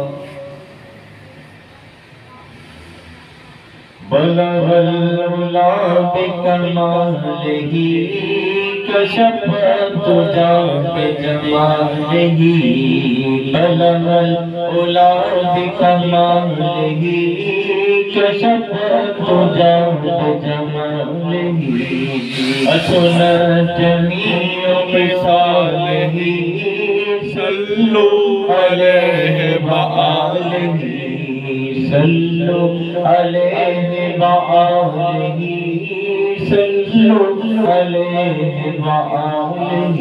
بلغ العلا بکمالہ کشف الدجی بجمالہ بلغ العلا بکمالہ کشف الدجی بجمالہ حسن جمیع خصالہ صلو علیہ وآلہ صلو علیہ وآلہ صلو علیہ وآلہ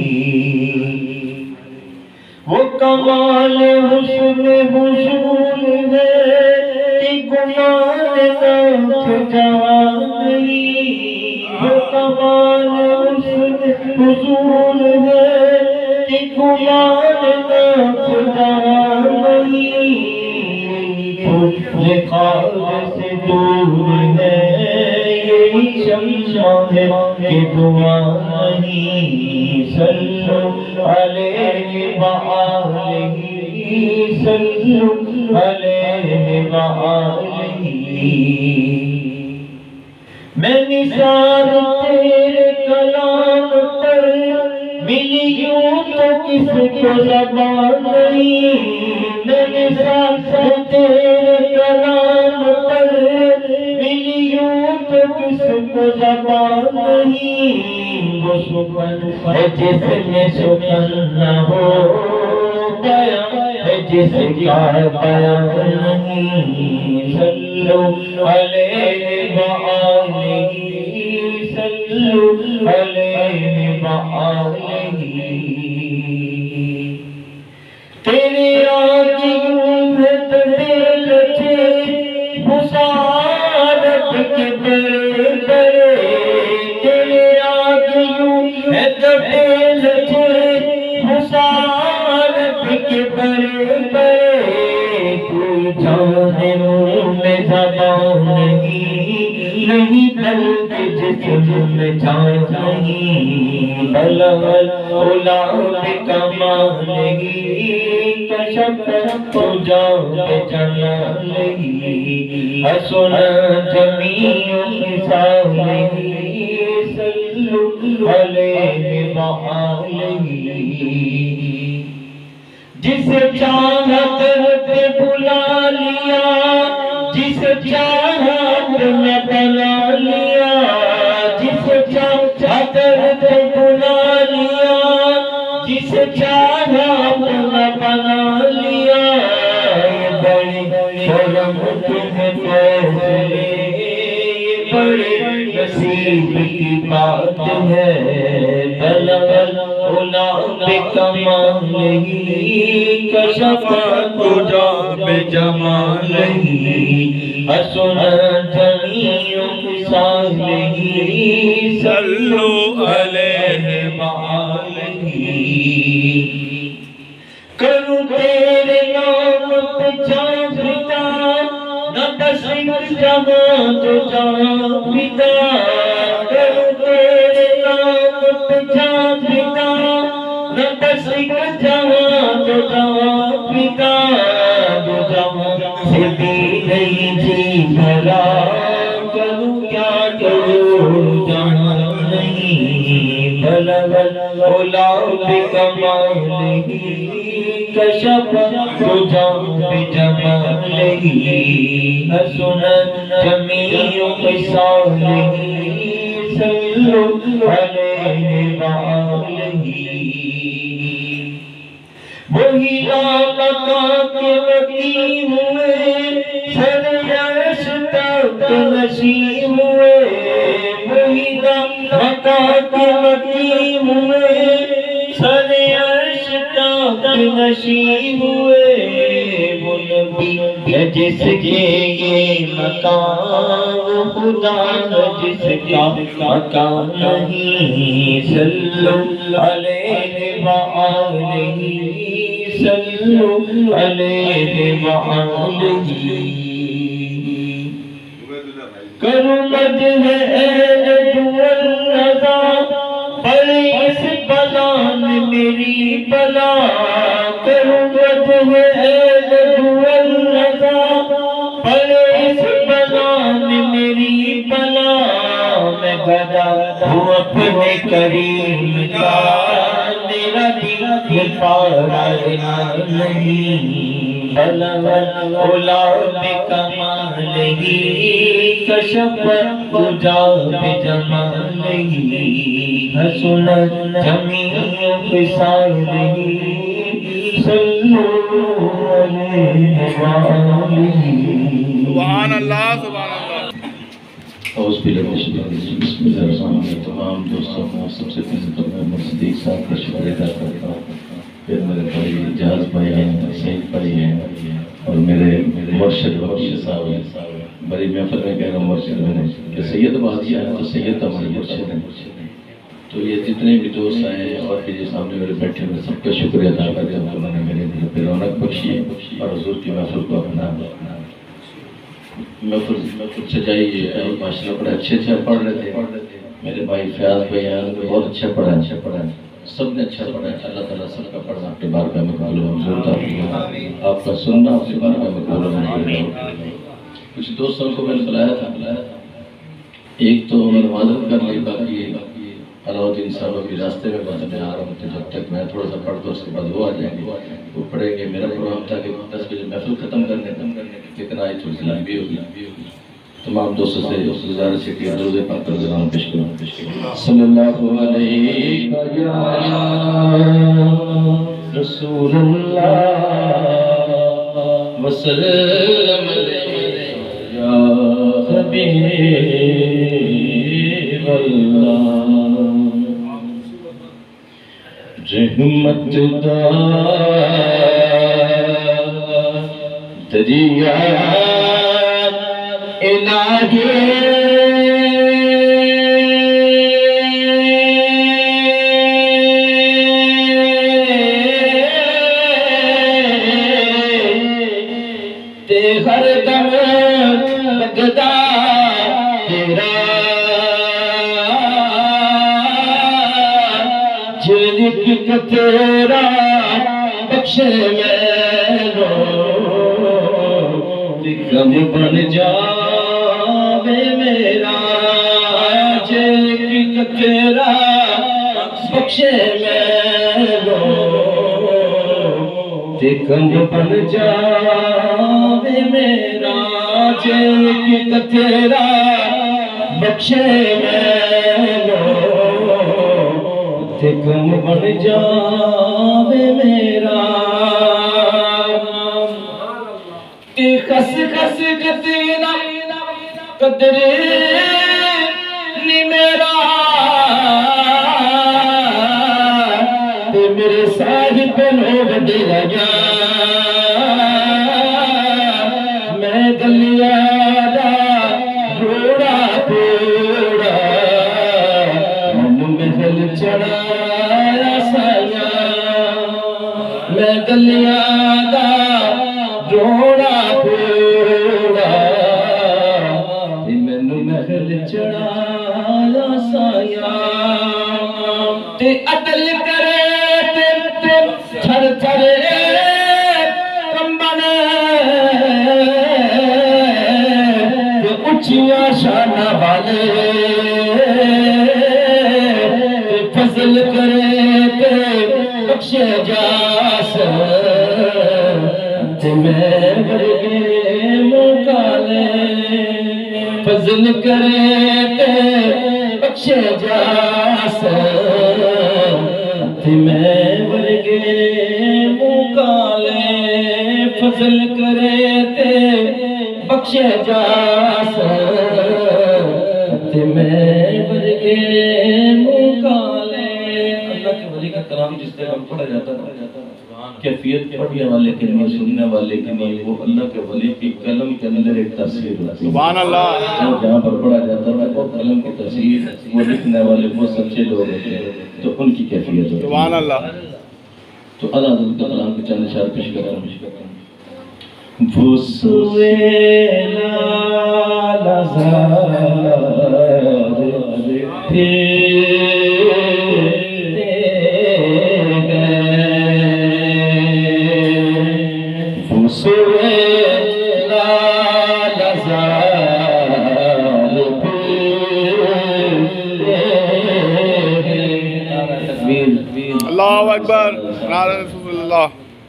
وہ کمال حسن حضور ہے کہ گمان ناچ جوانی وہ کمال حسن حضور ہے کہ گمان ناچ جوانی خواب سے دور ہے یہی شمشہ ہے کہ دعا نہیں صلو علیہ وآلہ صلو علیہ وآلہ میں نثار تیرے کلام پر ملی یوں تو کس کو زبان نہیں میں نثار تیرے کلام پر ملی یوں تو کس کو زبان نہیں وہ سخن ہے جس میں سخن نہ ہو بیان ہے جس کا بیان نہیں صلو علیہ وآلہ صلو علیہ وآلہ تیرے آگیوں میں دل تھے حسارت کے بڑے بڑے تیرے آگیوں میں دل تھے حسارت کے بڑے بڑے کوئی جانے منہ میں زبان نہیں نہیں بلکہ جسم میں جان نہیں بلغ العلا بکمالہ کشف الدجی بجمالہ حسن جمیع خصالہ صلو علیہ وآلہ جسے چاہت پہ بلا لیا جسے چاہت میں بنا لیا جسے چاہت پہ بلا لیا جسے چاہت میں بنا لیا یہ بڑی شرم تمہیں فیصلے یہ بڑی نصیب کی بات ہے بلغ العلا بکمالہ کشف الدجی بجماله حسنت جميع خصاله صلوا عليه وآله کروں تیرے نام پہ جان پیتا نہ بس ایک جہاں تو جان پیتا کروں تیرے نام پہ جان پیتا نہ بس ایک جہاں تو جان پیتا جو جہاں سے بھی نہیں جی بھلا کروں کیا کروں جہاں نہیں بھلا بھلا بکمالہ کشف تجھا بجمالہ حسنت جمیع خصالہ صلوا علیہ وآلہ وہی آقا کے مکی ہوئے سر عرش تک نشین ہوئے وہی آقا کے مکی ہوئے سر عرش تک نشین ہوئے وہ نبی ہے جس کے یہ مقام خدا جس کا مقام نہیں صلوا علیہ وآلہ صلوا علیہ وآلہ کرو مدح اہل دولتا پڑے اس بلا نے میری بلا کرو مدح اہل دولتا پڑے اس بلا نے میری بلا میں گدا ہوں اپنے کریم کا میرا دل پارا نہیں بلا اولا بکمالہ کشف تجھا بجمالہ حسنت جمیع خصالہ صلوا علیہ وآلہ سبحان اللہ سبحان اللہ اعوذ باللہ من الشیطان الرجیم بسم اللہ الرحمن الرحیم تمام دوستوں کو سب سے پہلے تو میں صدیق صاحب کا شکر ادا کرتا ہوں پھر میرے بھائی جہاز بھائی ہیں سعید بھائی ہیں اور میرے مرشد بخش صاحب ہیں بڑی محفل میں کہہ رہا ہوں مرشد میں نے کہ سید بادشاہ ہے تو سید ہمارے مرشد ہیں تو یہ جتنے بھی دوست آئے اور بھی جو سامنے میرے بیٹھے میں سب کا شکر ادا کرتا ہوں کہ انہوں نے میرے دل پہ رونق بخشی اور حضور کی محفل کو اپنا محفل محفل سجائی اور ماشاء اللہ بڑے اچھے اچھے پڑھ رہے تھے میرے بھائی فیاض بھائی ہیں بہت اچھا پڑھا اچھا پڑھا سب نے اچھا پڑھا اللہ تعالیٰ سب کا پڑھنا آپ کے بارگاہ میں قبول و منظور عطا فرمائے آپ کا سننا آپ کے بارگاہ میں قبول و منظور فرمائے کچھ دوستوں کو میں نے بلایا تھا ایک تو میں معذرت کر لی باقی علاؤدین صاحب ابھی راستے میں بس میں آ رہا ہوں جب تک میں تھوڑا سا پڑھ دوں اس کے بعد وہ آ جائیں گے وہ پڑھیں گے میرا پروگرام تھا کہ دس بجے محفل ختم کرنے لیکن آئی تھوڑی سی لمبی ہوگی تمام دوستوں سے گزارش ہے کہ روزے پاک پر ذرا پیش کروں صلی اللہ علیہ رسول اللہ وسلم یا حبیب اللہ رحمت دا دریا الہی تے ہر دم لگدا تیرا جلک تیرا بخشے میرو غم بن جاوے میرا جلک تیرا بخشے میرو غم بن جاوے میرا جلک تیرا بخشے میرو غم بن جاوے میرا کہ خس خس جتنا قدر نی میرا تے میرے صاحب لوگ دے لگا گلیاں دا روڑا پوڑا مینوں محل چڑھایا سایا میں گلیاں دا روڑا پوڑا مینوں محل چڑھایا سایا تے عدل کرے تے تھر تھر کمبنے تے اچھیاں شانہ والے تے فضل کرے تے بخشے جاس تے میں ورگے مکالے فضل کرے تے بخشے جاس تے میں ورگے مکالے فضل کرے تے بخشے جاس تے میں ورگے مکالے اللہ کے ولی کا کلام جس طرح پڑھا جاتا ہے کیفیت پڑھنے والے کے لیے سننے والے کے لیے وہ اللہ کے ولی کی قلم کے اندر ایک تاثیر ہوتی ہے سبحان اللہ جہاں پر پڑھا جاتا ہے وہ قلم کی تاثیر وہ لکھنے والے وہ سچے لوگ ہوتے ہیں تو ان کی کیفیت ہوتی ہے سبحان اللہ تو اللہ حضرت کا کلام کے چند اشعار پیش کرتا ہوں وہ سویلا لزار پھیرتے گئے وہ سویلا لزار پھیرتے گئے اللہ اکبر نعرہ رسول اللہ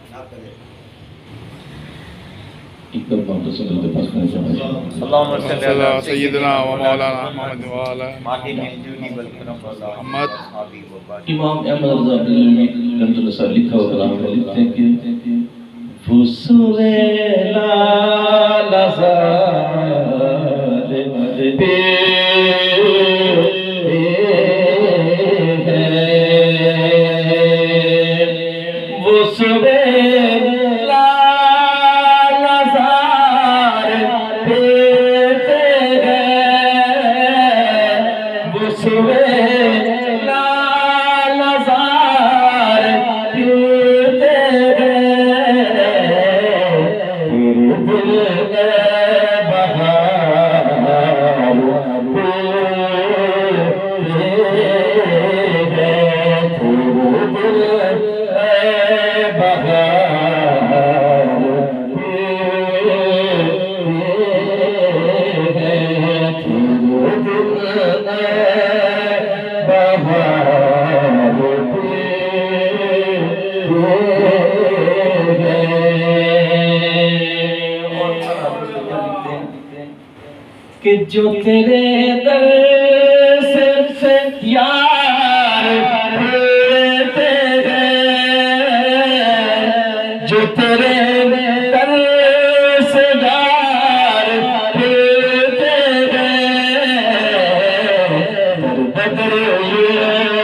اللہم صلی اللہ سیدنا و مولانا محمد وعلا محمد امام احمد رضا بریلوی رحمۃ اللہ صاحب لکھا ہوا کلام میں لکھتے ہیں کہ فسویلا لزار پھیرتے گئے وہ سویلا لزار پھیرتے گئے وہ سویلا لزار پھیرتے گئے تیرے دل میں بہار پھیرتے گئے تیرے دل میں بہار کہ جو تیرے در سے سے یار پھرتے گئے جو تیرے در سے یار پھرتے گئے در بدر یہ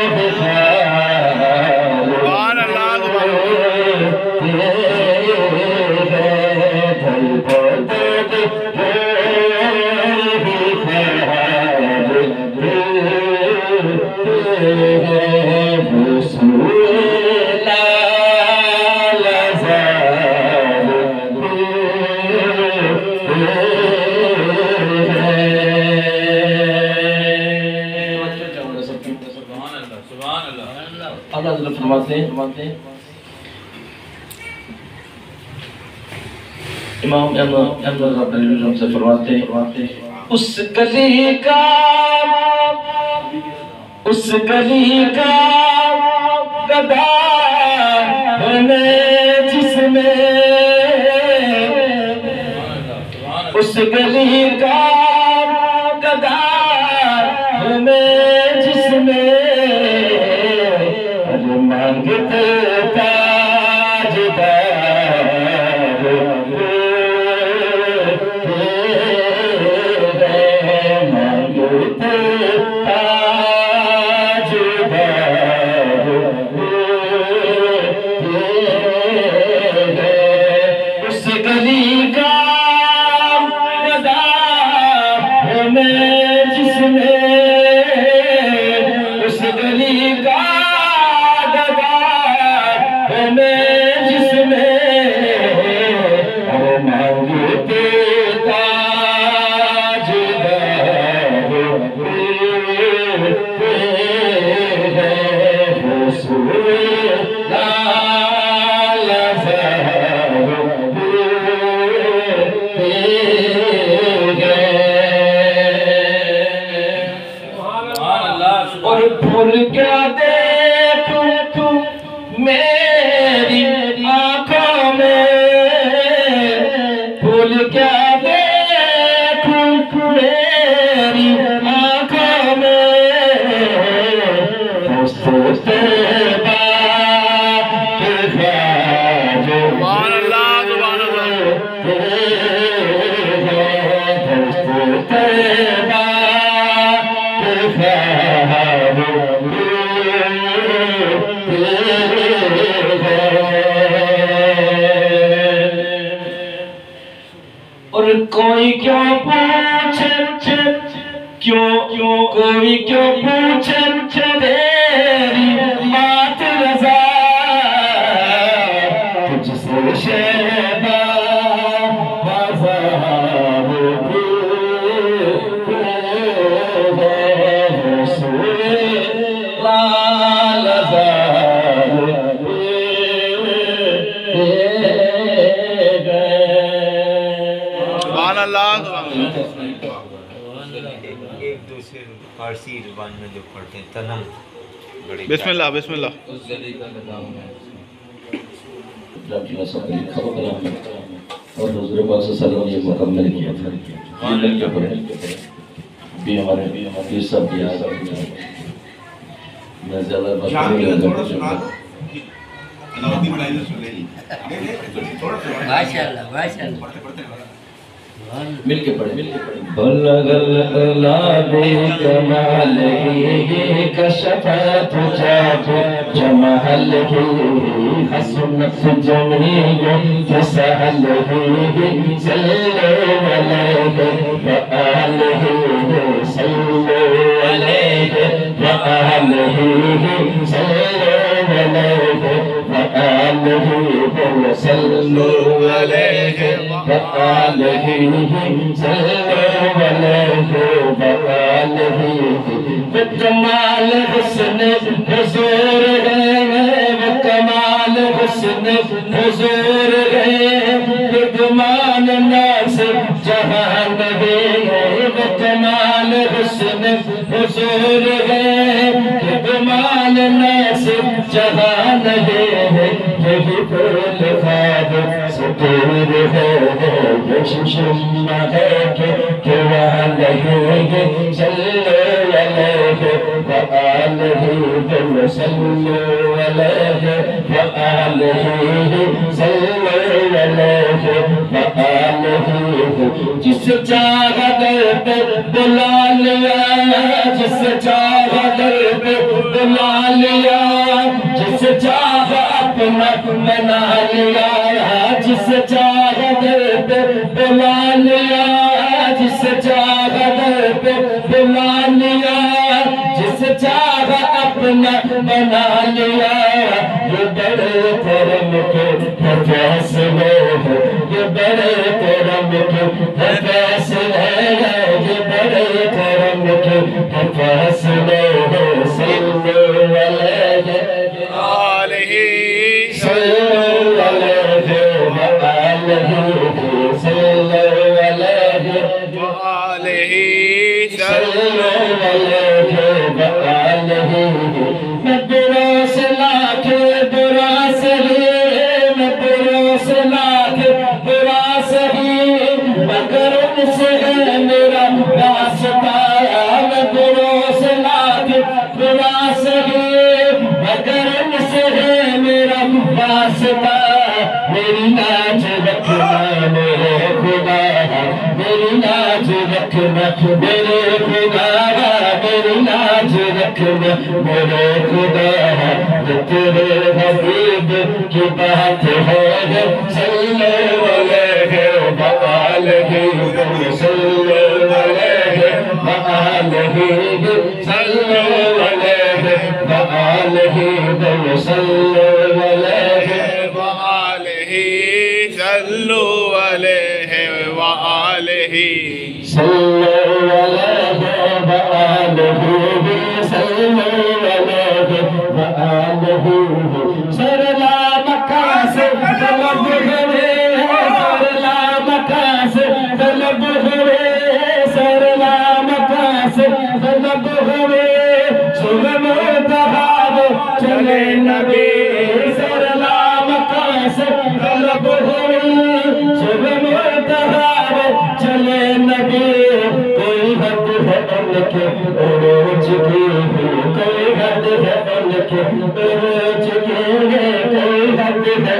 بخار سبحان اللہ اللہ حضرت فرماتے ہیں امام احمد رضا بریلوی سے فرماتے ہیں اس گلی کا اس گلی کا گدا ہمیں جس میں اس گلی کا گدا ہمیں جس میں مانگتے تاجدار مانگتے تاجدار اس گلی کا تیبہ اور کوئی کیوں پوچھے کیوں کوئی کیوں پوچھے تیری بات رضا تجھ سے شیبہ بازار ایک دوسرے فارسی زبان میں جو پڑھتے ہیں تنم بسم اللہ بسم اللہ اور حضور پاک صلی اللہ علیہ وسلم نے مکمل کیا تھا یہ لگ کے پڑھے بھی ہمارے بھی ہمارے سب یاد آتے ہیں میں زیادہ بات نہیں کرتا ماشاءاللہ ماشاءاللہ مل کے پڑھے مل کے پڑھے بلغ الإعلام بكماله كشفت جاب جماله حسنت جميع فسهله صلوا عليه وآله صلوا عليه وآله صلوا عليه وآله صلوا عليه وآله صلوا عليه وآله بکمال حسن حضور ہے بکمال حسن حضور ہے بدمان ناس جہان ہے بکمال حسن حضور ہے بدمان ناس جہان ہے یہی پھول خواب سطور ہے شمع ہے کہ وہاں لگے صلو علیہ وآلہ صلو علیہ وآلہ صلو علیہ وآلہ جس چاہا در پہ بلا لیا جس چاہا در پہ بلا لیا جس چاہا اپنا بنا لیا جس چاہا در پہ بلا لیا جس چاہا در پہ بلا لیا جس چاہا اپنا بنا لیا یہ بڑے کرم کے فیصلے ہیں یہ بڑے کرم کے فیصلے ہیں یہ بڑے کرم کے فیصلے ہیں صلو علیہ آلہ صلو علیہ وآلہ صلو علیہ آلہ صلو علیہ وآلہ میں برا سے لاکھ برا سہی میں برا سے لاکھ برا سہی مگر ان سے ہے میرا واسطہ میں برا سے لاکھ برا سہی مگر ان سے ہے میرا واسطہ میری لاج رکھنا میرے خدا میری لاج رکھنا میرے خدا میری لاج رکھنا میرے خدا تیرے حبیب کی بات ہے صلو علیہ وآلہ صلو علیہ وآلہ صلو علیہ وآلہ صلو علیہ وآلہ صلو علیہ وآلہ صلو علیہ وآلہ صلو علیہ وآلہ سرلا مکہ سے طلب ہوئے سرلا مکہ سے طلب ہوئے سرلا مکہ سے طلب ہوئے صبح مرتبہ چلے نبی سرلا مکہ سے طلب ہوئے صبح مرتبہ چلے نبی کوئی حد ہے ان کے عروج کی کوئی حد ہے ان کے عروج کی کوئی حد ہے ان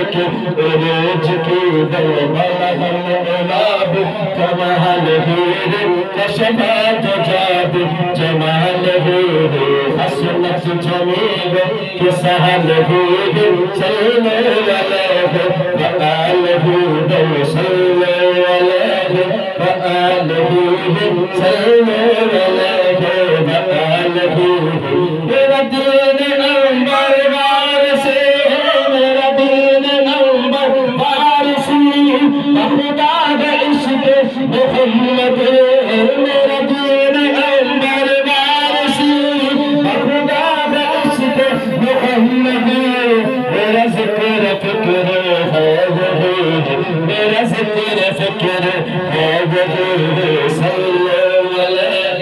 کے عروج کی بلبل اولاب کمال ہیر کشمات جاب جمال ہیر حسنت جمیل کی سہل ہیر صلی علیہ وآلہ وسلم علیہ وآلہ صلی علیہ وآلہ میرا دین نمبر وارث میرا دین نمبر وارث خدا کا عشق محمد میرا دین نمبر وارث خدا کا عشق محمد میرا ذکر فکر ہے وہی میرا ذکر فکر ہے وہی صلی علیہ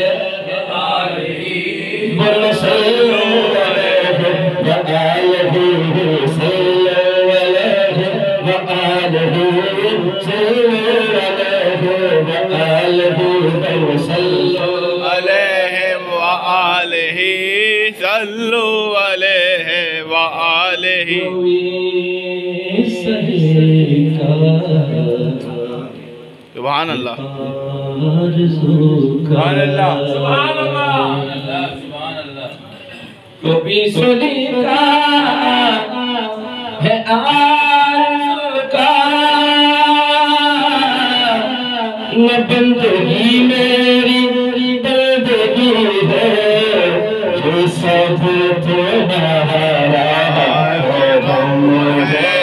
بول صلی علیہ وآلہ صلی علیہ وآلہ صلی علیہ وآلہ وسلم علیہ وآلہ صلو علیہ وآلہ سبحان اللہ سبحان اللہ سبحان اللہ سبحان اللہ کبھی سلیقہ ہے آرزو کا نہ بندگی میری بندگی ہے یہ سب تمہارا غم ہے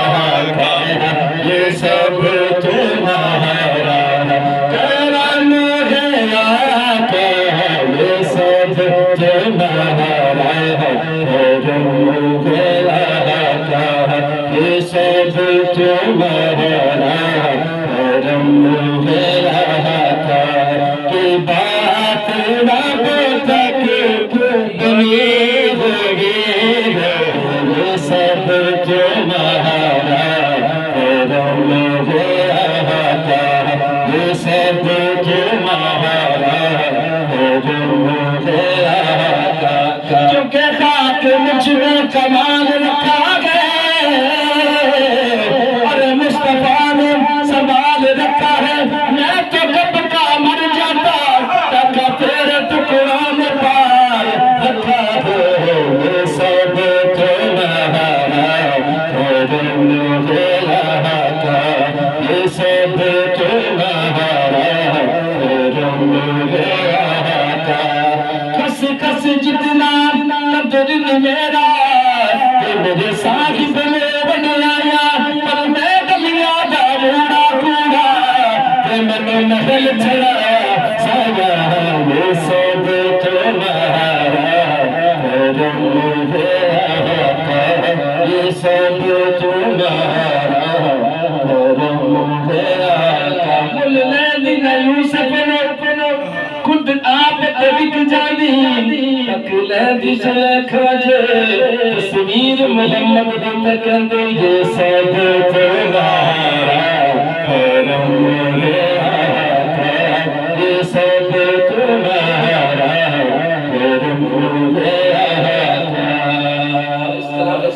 یہ سب تمہارا کرم ہے آقا یہ سب تمہارا غم ہے آقا یہ سب تمہارا غم ہے آقا کی بات رب تک دنیا ہوگی یہ سب تمہارا غم ہے آقا یہ سب تمہارا غم ہے آقا کیونکہ خاک مجھ میں کمال رکھا گیا اور مصطفیٰ نے سنبھال رکھا ہے میں تو کب کا مر جاتا تاکہ تیرے ٹکڑوں میں پار رکھا ہے یہ سب تمہارا غم ہے آقا یہ سب تمہارا غم ہے آقا کس کس جتنا قدر میرا کہ مجھے صاحب نے بنایا پر میں گلیا دا روڑا کوڑا کہ میں نے محل چڑھایا سایا یہ سب تمہارا غم ہے آقا یہ سب تمہارا غم ہے آقا مل لیدن یوسف نے خود آپ تبک جانی تک لیدی شیخ وجہ تصویر محمد دی تکند یہ سب تمہارا غم ہے آقا یہ سب تمہارا غم ہے آقا اس طرح کا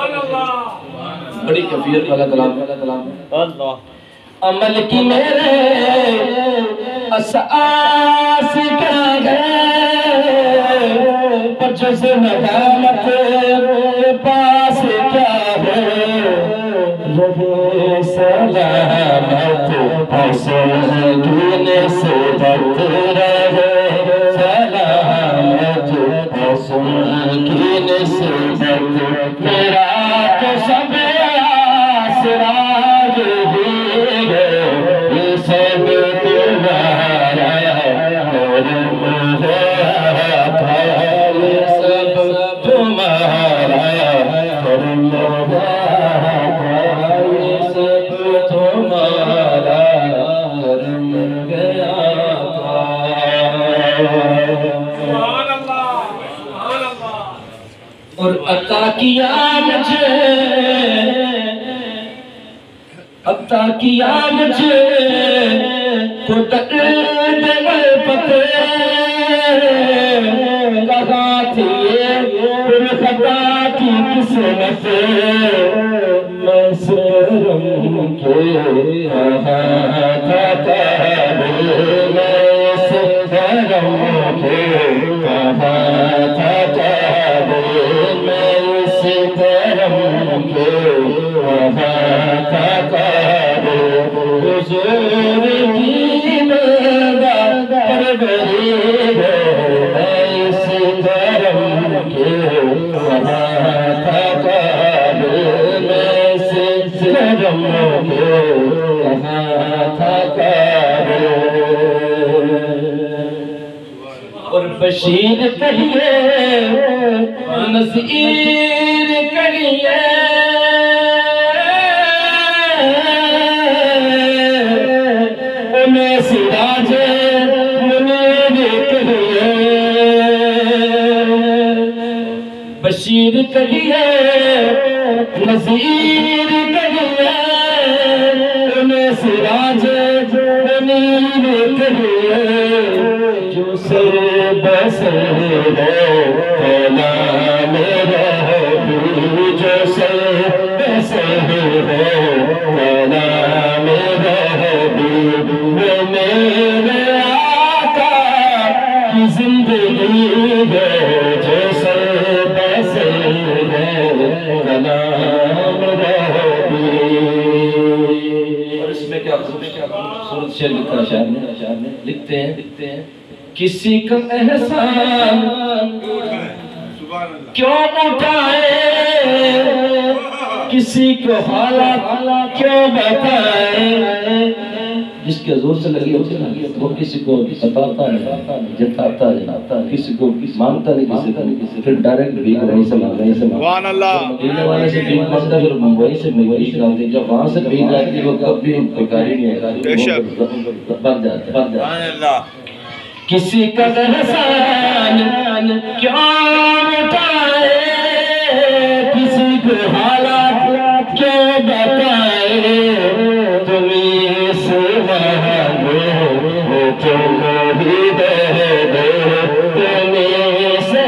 بڑی کیفیت والا کلام اللہ عمل کی میرے اساس کیا گئے پر جز ندامت پاس کیا ہے رہے سلامت حسن دین سے بت رہے سلامت حسن دین سے بت میرا تو سب آسراج ہی ہے یہ سب تمہارا غم ہے آقا یہ سب تمہارا غم ہے آقا یہ سب تمہارا غم ہے آقا اور عطا کیا مجھے عطا کیا مجھے کو درد پتے کہاں تھی یہ پھر خطا کی قسمت میں اور بشیر کہیے نذیر کہیے میں سراج منیر کہیے بشیر کہیے نذیر کہیے میں سراج منیر کہیے جو سر بسر ہے نام ربی جو سر بسر ہے نام ربی وہ میرے آقا کی زندگی ہے جو سر بسر ہے نام ربی اور اس میں کیا خوبصورت شعر لکھا شاعر نے لکھتے ہیں لکھتے ہیں کسی کا احسان کیوں اٹھائے کسی کو حالات کیوں بتائے جس کے زور سے لگی ہوتی ہے وہ کسی کو بتاتا نہیں جتاتا نہیں کسی کو مانگتا نہیں کسی کو پھر ڈائریکٹ بھی وہیں سے مانگتا ہے سبحان اللہ مدینے والے سے بھی مانگتا پھر ممبئی سے ممبئی کراتے جب وہاں سے بھی جاتی وہ کبھی بیکاری نہیں ہے بن جاتا ہے سبحان اللہ کسی کا احسان کیوں اٹھائے کسی کو حالات کیوں بتائے تمہیں سے مانگو تم ہی دے دے تمہیں سے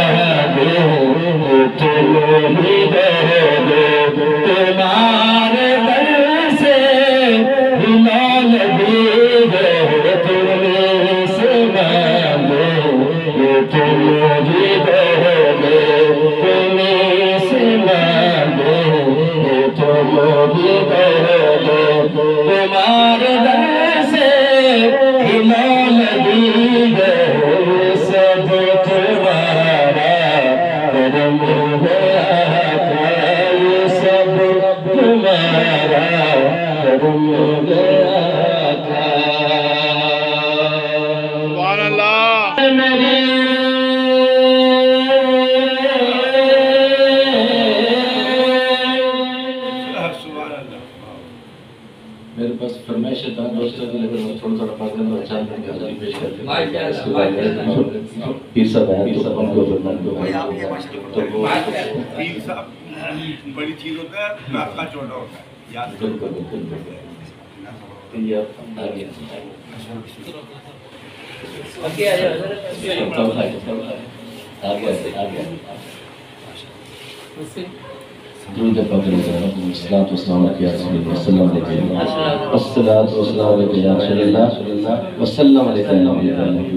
مانگو تم ہی دے دے تمہارے در سے ہلا لگی ہے تمہیں سے مانگو تم ہی دے دے تمہیں سے مانگو تم ہی دے دے تمہارے در سے ہلا لگی ہے سب تمہارا کرم ہے آقا یہ سب تمہارا کرم ہے آقا سبحان اللہ میرے پاس فرمائش تھا دوستوں کے لیے میں تھوڑا تھوڑا پڑھ لوں چار منٹ کی حاضری پیش کرتے ہیں اس کے بعد پیر صاحب ہیں تو ان کو فرمان دو پیر صاحب بڑی چیز ہوتا ہے ناکہ چھوٹا ہوتا ہے یاد بالکل بالکل یہ آگے آگے آگے درود پاک علیہ الصلوۃ والسلام علیہ وسلم الصلوۃ والسلام علیہ یا رسول اللہ وسلم علیہ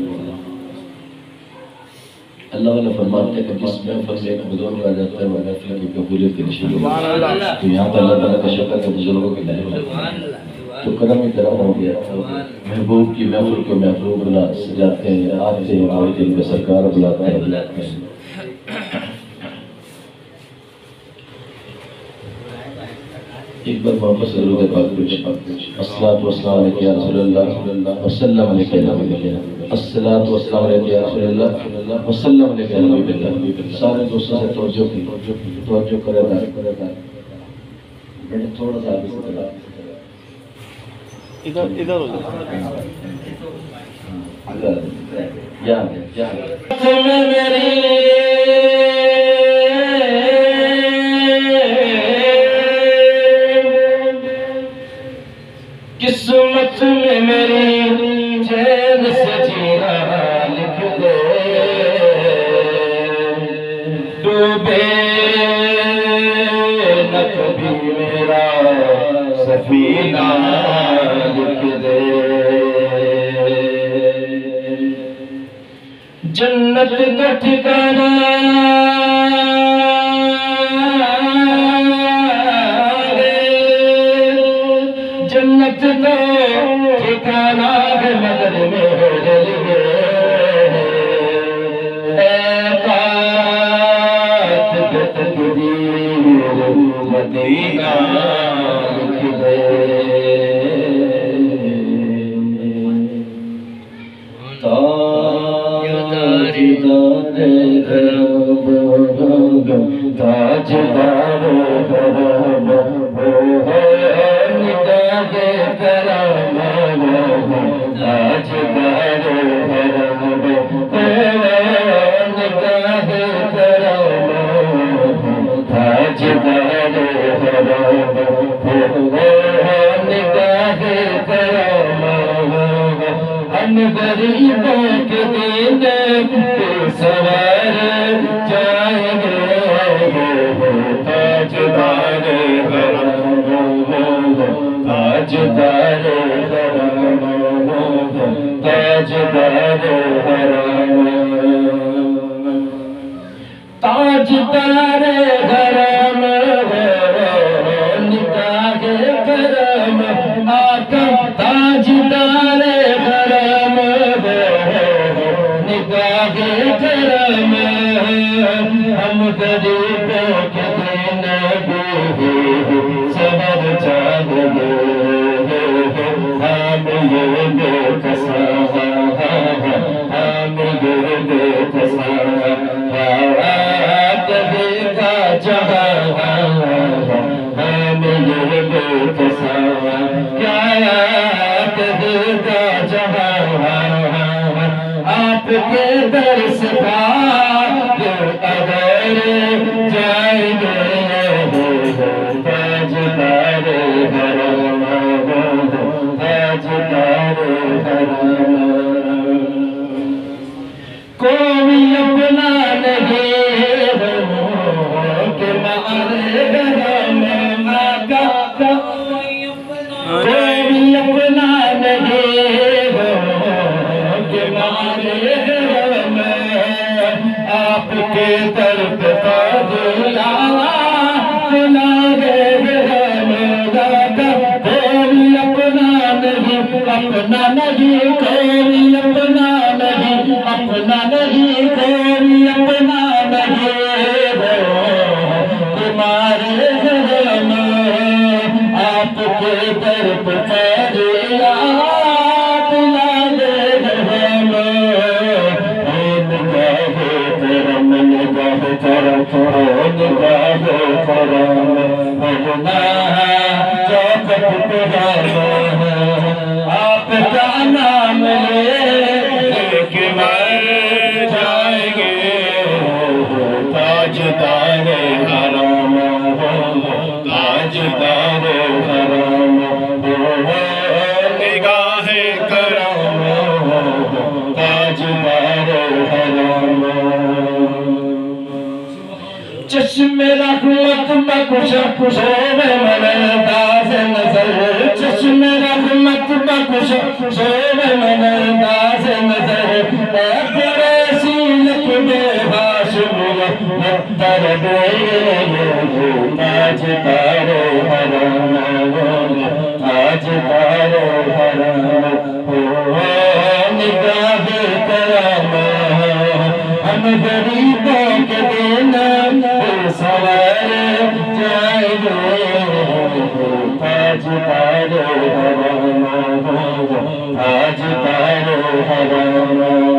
اللہ والا فرماتے ہیں کہ جس محفل میں ایک بزرگ آ جاتا ہے وہ محفل کی قبولیت کی نشانی ہے تو یہاں پر اللہ تعالیٰ کا شکر ہے بزرگوں کے لیے تو کرم ہی کرم ہو گیا محبوب کی محفل کو محبوب بلا سجاتے ہیں آتے ہیں آئے دن میں سرکار بلاتے ہیں ایک بار واپس درود پاک پوچھ الصلوۃ والسلام علیک یا رسول اللہ وسلم علیک یا نبی اللہ الصلوۃ والسلام علیک یا رسول اللہ وسلم علیک یا نبی اللہ سارے دوستوں سے توجہ کی توجہ کرے گا بڑے تھوڑا سا آگے سے چلا ادھر ادھر ہو ادھر یا یا قسمت میں میری چین سے جینا لکھ دے ڈوبے نہ کبھی میرا سفینہ جنت کا ٹھکانہ جنت کا ٹھکانہ ہے مگر میرے لیے اے کاتب تقدیر مدینہ لکھ دے تاجدار حرم تاجدار حرم نگاہ کرم تاجدار حرم نگاہ کرم تاجدار حرم نگاہ کرم ہم غریبوں کے دین پہ سوار جائیں گے تاجدار حرم تاجدار حرم تاجدار حرم تاجدار حرم نگاہ کرم آقا تاجدار حرم نگاہ کرم ہم غریبوں کے دین بھی سبر چاند گے ہم یہ بے قصہ ہم یہ بے قصہ کبھی کا جہاں ہم یہ بے قصہ کیا کبھی کا جہاں آپ کے در سے پاک اگر جائیں گے تاجدار حرم تاجدار حرم کوئی اپنا نہیں کہ مارے حرم آقا کوئی اپنا نہیں کہ مارے حرم آپ کے در پہ قادر بنا گے حرم آقا کوئی اپنا نہیں اپنا نہیں کوئی اپنا نہیں اپنا نہیں کوئی اپنا نہیں تمہارے حرم آپ کے در پہ قادر بنا گے حرم نگاہ کرم نگاہ کرم نگاہ کرم اللہ چوکٹ پہ آپ کا نام لے کے مر جائیں گے تاجدار حرم تاجدار حرم نگاہ کرم تاجدار حرم چشم رحمت بخش شوب من انداز نظر چشم رحمت بخش شوب من انداز نظر قریشی لکھنے ہاشم مطر دے تاجدار حرم تاجدار حرم نگاہ کرم ہم غریبوں کے دین سوار جائیں گے تاجدار حرم تاجدار حرم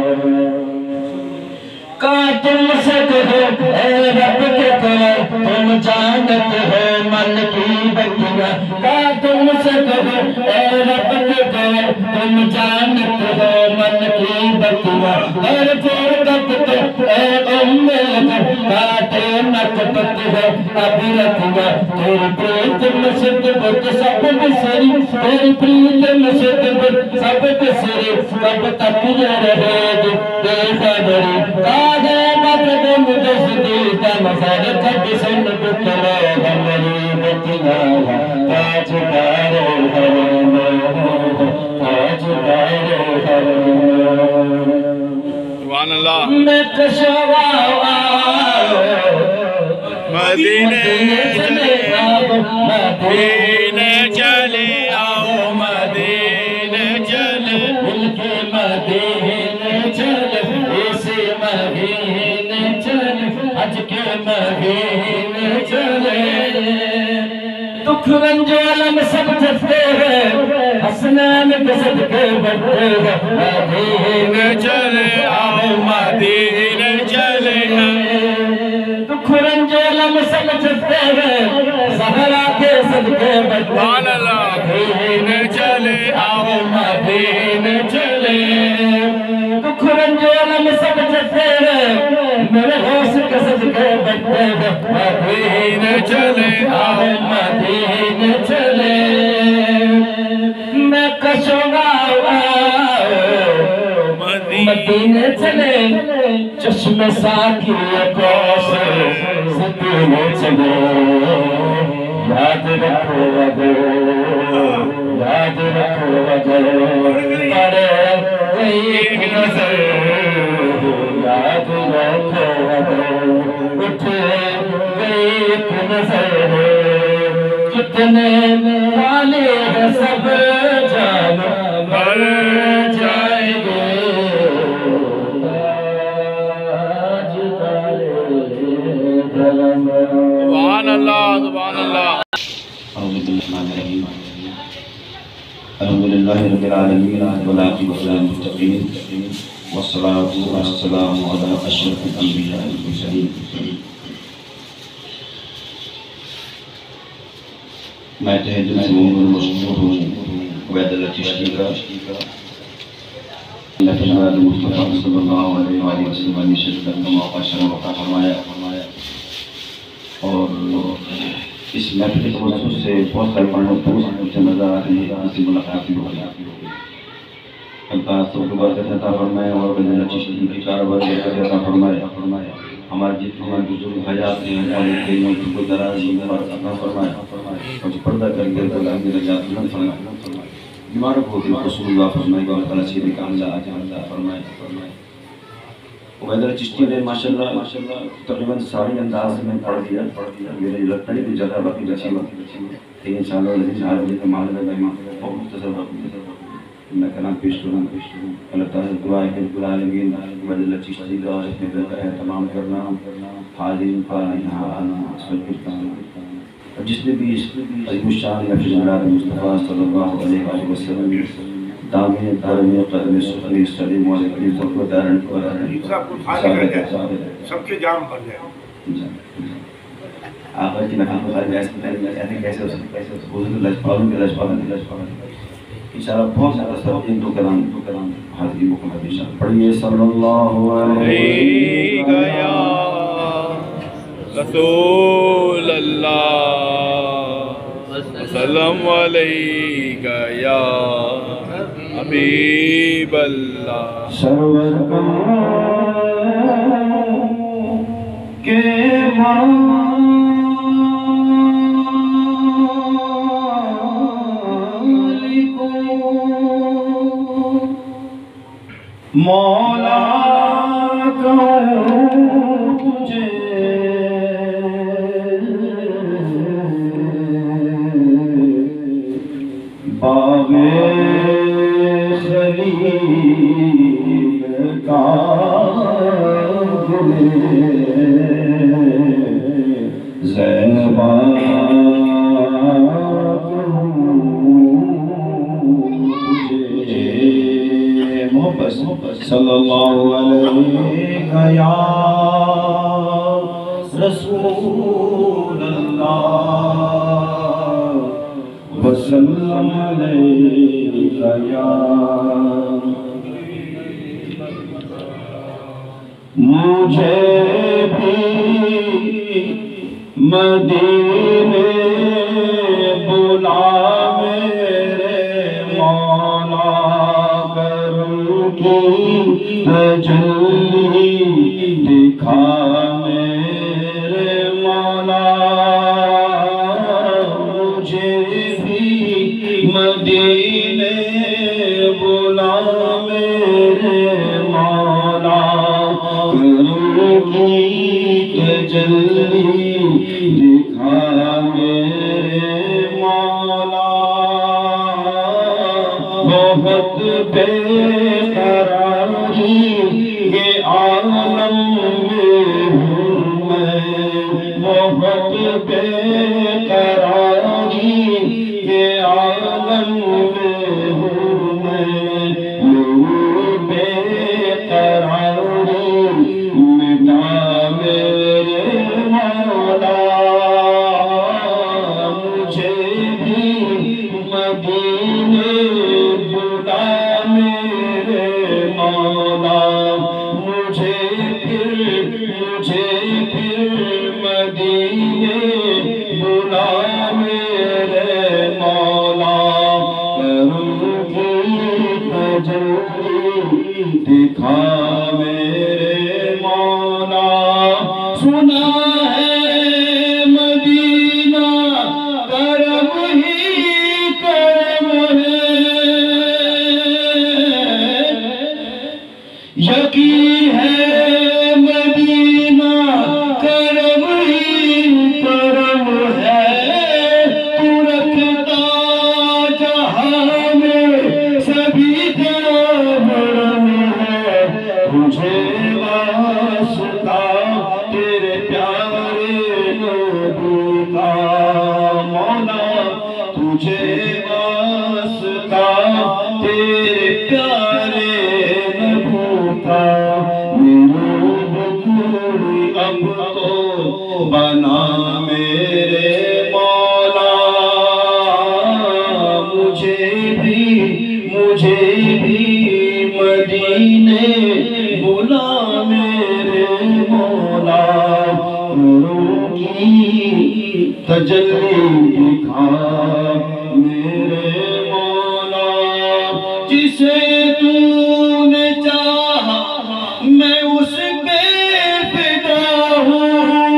کا تم سے کہو اے رب کے کر تم جانت ہو من کی بتیاں کا تم سے کہو اے رب کے کر تم جانت ہو من کی بتیاں ہر فرقت تو اے امت کاٹے نکبت ہے ابھی رتیاں تیری پریت مسجد بت سب بسری تیری پریت مسجد بت سب بسری کب تک یہ رہے گی بے خبری آگے مقدم تجدید مزار کب سن بکرے ہماری بتیاں تاجدار حرم تاجدار حرم سبحان اللہ میں کشوا مدینے چلے آؤ مدینے چلے آؤ مدینے چلے دل کے مدینے چلے اسی مہینے چلے حج کے مہینے چلے دکھ رنج علم سب جھتے ہیں حسنین کے صدقے بڑھتے ہیں مدینے چلے آؤ مدینے چلے دکھ رنج علم سب جھتے ہیں زہرا کے صدقے بڑھتے سبحان اللہ مدینے چلے آؤ مدینے چلے دکھ رنج علم سب جھتے ہیں میرے غوث کے صدقے بڑھتے ہیں مدینے چلے آؤ مدینے چلے میں کشوا مدینے چلے چشم ساکی کوثر سدینے چلے یاد رکھو وگر یاد رکھو وگر پڑے ایک نظر یاد رکھو وگر اٹھے ایک نظر کتنے والے ہیں سب جان مر جائیں گے سبحان اللہ سبحان اللہ الحمدللہ رب العالمین والعاقبۃ للمتقین والصلاة والسلام علی اشرف الانبیاء والمرسلین میں تہہ دل سے مومن مشکور ہوں عبید اللہ چشتی کا اللہ تعالیٰ مصطفیٰ صلی اللہ علیہ وآلہ وسلم نے شرکت کا موقع شرف عطا فرمایا اور اس محفل کے توسط سے بہت سارے پڑھنے مجھے نظر آ رہی ہے اس سے ملاقات بھی ہو گئی اللہ سب کو برکت عطا فرمائے اور عبید اللہ چشتی کی کاروبار برکت عطا فرمائے ہمارے جتنے بزرگ حیات ہیں ہمارے کئی ملک کو درازی میں عطا فرمائے اور جو پردہ کر کے تو اللہ میرے جات میں فرمائے بیماروں کو بھی رسول اللہ فرمائے گا اور تعالیٰ سیدھے کاملہ آج عطا فرمائے عبید اللہ چشتی نے ماشاءاللہ تقریباً ساری انداز میں پڑھ دیا میرے لگتا ہے کہ جگہ باقی بچی لیکن انشاءاللہ عزیز عالمی کا معلوم ہے بہت مختصر باقی میں کلام پیش کروں اللہ تعالیٰ دعا ہے کہ رب العالمین عبید اللہ چشتی کا اس میں دل کا اہتمام کرنا حاضرین کا یہاں آنا اصل کرتا اور جس نے بھی عظیم الشان نفذ جناب مصطفیٰ صلی اللہ علیہ وسلم دامی دارمی قدم سخری سلیم علیہ سب کو دارن پر سب کے جام پر جائے آقا کی نفذ بخاری ایسے کہتے کیسے ہو سکتے ہیں حضور لجپالوں کے لجپالوں انشاءاللہ بہت زیادہ سب ان دو کلام دو کلام حاضری مکمل انشاءاللہ پڑھیے صلی اللہ علیہ یا رسول اللہ وسلم علیکہ یا حبیب اللہ سرور کے مولا کہوں تجھے باغ خلیل کا زیبا صلی اللہ علیہ یا رسول اللہ وسلم علیہ یا مجھے بھی مدینے بلا میرے مولا کرم کی تجلی دکھا میرے مولا مجھے بھی مدینے بلا میرے مولا تجلی دکھا میرے مولا بہت بے قراری کے عالم میں ہوں میں بہت بے قراری کے عالم میں ہوں میں میری بے قراری مٹا میرے مولا مجھے بھی مدینے بلا میرے مولا مجھے پھر مجھے پھر مدینے بلا میرے مولا کرم کی تجلی دکھا میرے مولا سنا ہے مدینہ کرم ہی کرم ہے یقین ہے مدینہ کرم ہی کرم ہے تو رکھتا جہاں میں سبھی کا بھرم ہے تجھے واسطہ تیرے پیارے نبی کا مولا تجھے واسطہ تیرے پیارے نبی کا میرے بکری اب تو بنا میرے مولا مجھے بھی مجھے بھی مدینے بلا میرے مولا کرم کی تجلی دکھا میرے مولا جسے تو نے چاہا میں اس پہ فدا ہوں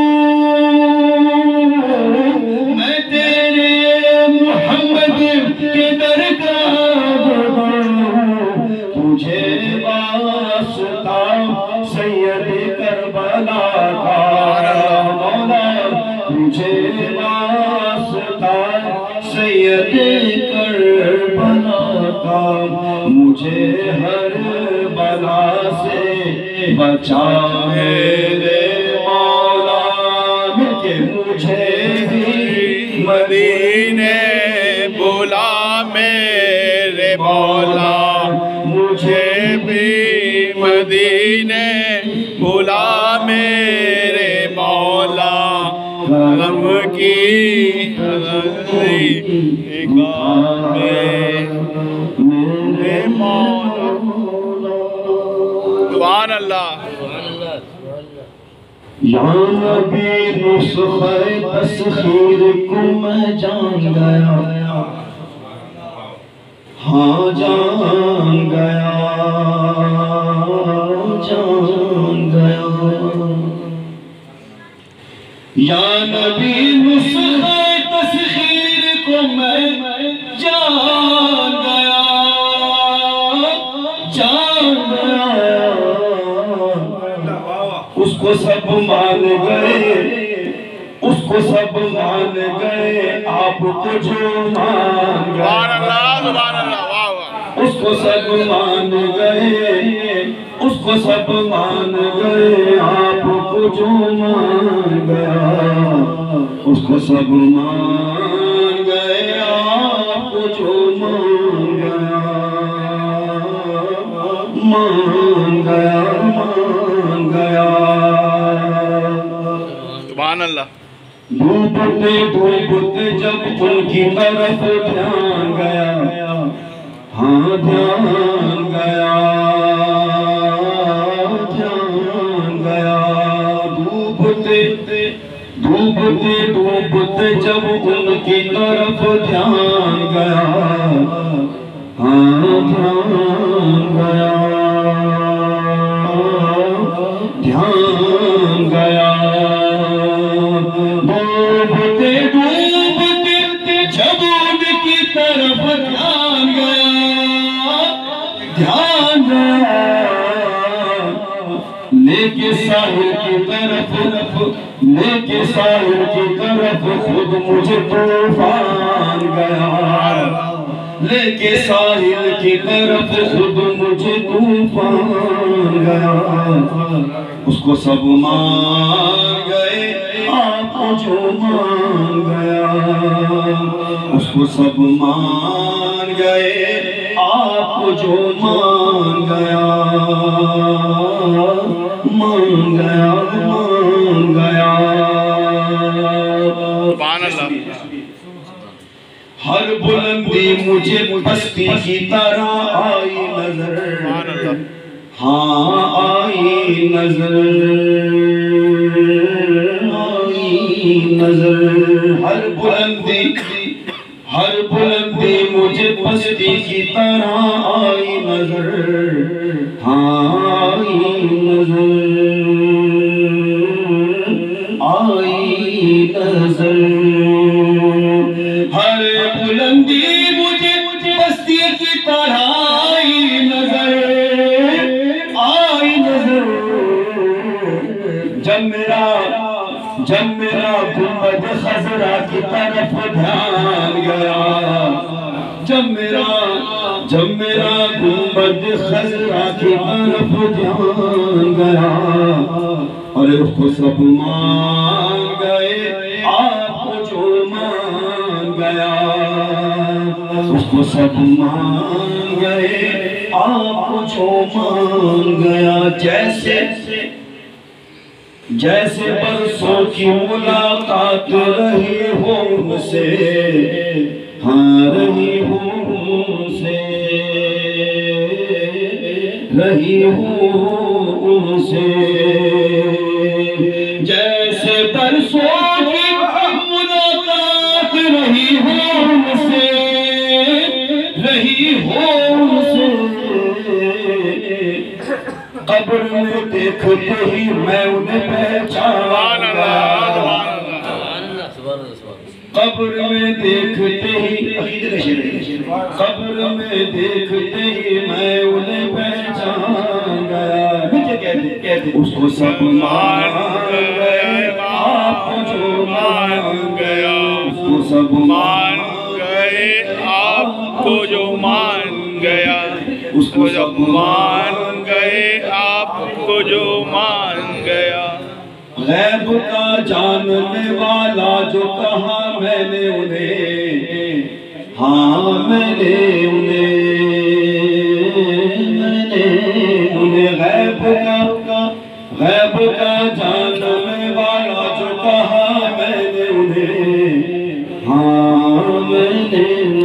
میں تیرے محمد کے درگاہ ہوں تجھے واسطہ سید کربلا کا مولا تجھے واسطہ سید کربلا کا مجھے ہر بلا سے بچا میرے مولا مل کے مجھے بھی مدینے بلا میرے مولا مجھے بھی مدینے بلا میرے مولا کرم کی تجلی دکھا میرے مولا سبحان اللہ یا نبی نسخہ تسخیر کو میں جان گیا ہاں جان گیا جان گیا یا نبی نسخہ تسخیر کو میں جان گیا جان گیا اس کو سب مان گئے اس کو سب مان گئے آپ کو جو مان گئے اس کو سب مان گئے اس کو سب مان گئے آپ کو جو مان گیا اس کو سب مان گئے آپ کو جو مان گیا مان گیا مان گیا سبحان اللہ ڈوبتے ڈوبتے جب ان کی طرف دھیان گیا ہاں دھیان گیا دھیان گیا ڈوبتے ڈوبتے ڈوبتے جب ان کی طرف دھیان گیا ہاں دھیان گیا دھیان گیا ڈوبتے ڈوبتے جب ان کی طرف دھیان گیا دھیان گیا لے کے ساحل کی طرف لے کے ساحل کی طرف خود مجھے طوفان گیا لے کے ساحل کی طرف خود مجھے طوفان گیا اس کو سب مان گئے آپ کو جو مان گیا اس کو سب مان گئے آپ کو جو مان گیا مان گیا مان گیا سبحان اللہ ہر بلندی مجھے پستی کی طرح آئی نظر ہاں آئی نظر آئی نظر ہر بلندی ہر بلندی مجھے پستی کی طرح آئی نظر ہاں آئی نظر آئی نظر ہر بلندی مجھے پستی کی طرح آئی نظر آئی نظر جب میرا جب میرا گنبد خضرا کی طرف دھیان گیا جب میرا جب میرا گنبد خضرا کی طرف دھیان گیا اور اس کو سب مان گئے آپ کو جو مان گیا اس کو سب مان گئے آپ کو جو مان گیا جیسے جیسے برسوں کی ملاقات رہی ہو ان سے ہاں رہی ہو ان سے رہی ہو ان سے جیسے برسوں کی ملاقات رہی ہو ان سے رہی ہو ان سے قبر میں دیکھتے ہی میں انہیں پہچان گیا قبر میں دیکھتے ہی قبر میں دیکھتے ہی میں انہیں پہچان گیا اس کو سب مان گئے آپ کو جو مان گیا اس کو سب مان گئے آپ کو جو مان گیا اس کو سب مان گئے آپ کو جو مان گیا غیب کا جاننے والا جو کہا میں نے انہیں ہاں میں نے انہیں میں نے انہیں غیب کا غیب کا جاننے والا جو کہا میں نے انہیں ہاں میں نے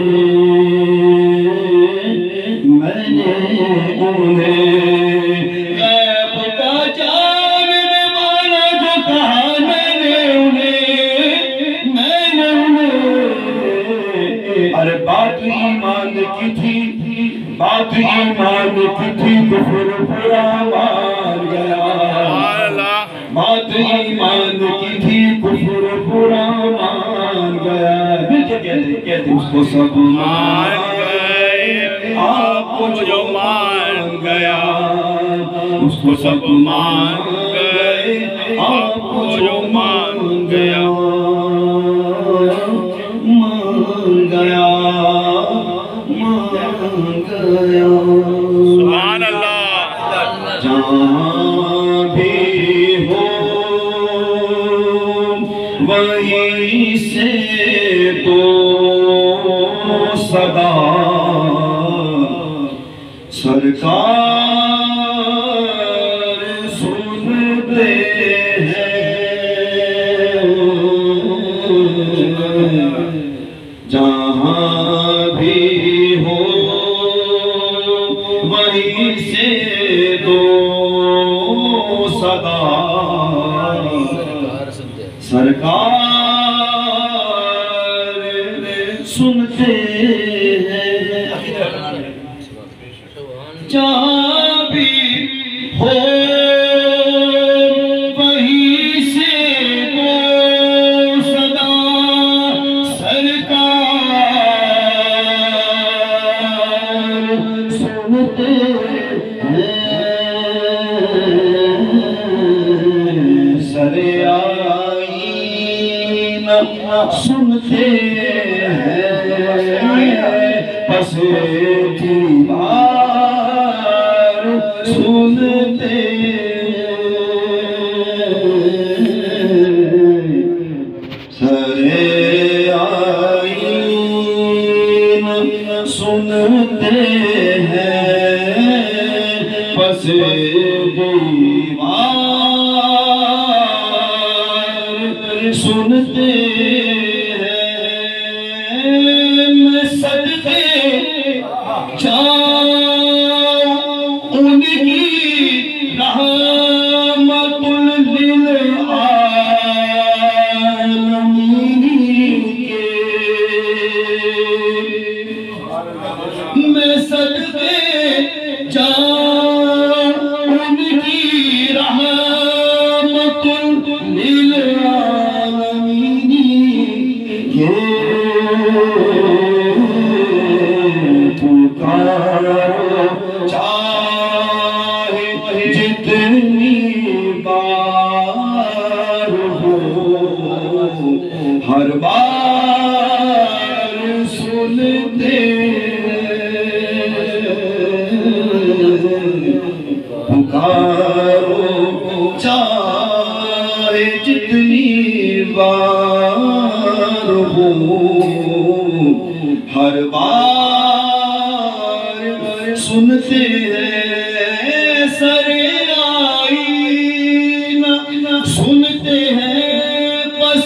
میں نے انہیں غیب کا جاننے والا جو کہا میں نے انہیں میں نے انہیں ارے بات ایمان کی تھی بات ایمان کی تھی کفر پورا مان گیا بات ایمان کی تھی کفر پورا مان گیا اس کو سب مان گئے آپ کو جو مان گیا اس کو سب مان گئے آپ کو جو مان گیا مان گیا مان گیا سبحان اللہ جہاں بھی ہو وہیں سے تو صدا سرکار سنتے ہیں جہاں بھی ہو وہیں سے دو صدا سرکار سنتے ہیں جہاں بھی ہو وہیں سے دو صدا سرکار سنتے ہیں سنتے سرے آئین سنتے ہیں پس دیوار سنتے ہر بار سنتے پکارو چاہے جتنی بار ہو ہر بار سنتے ہیں سرے آئین سنتے ہیں پس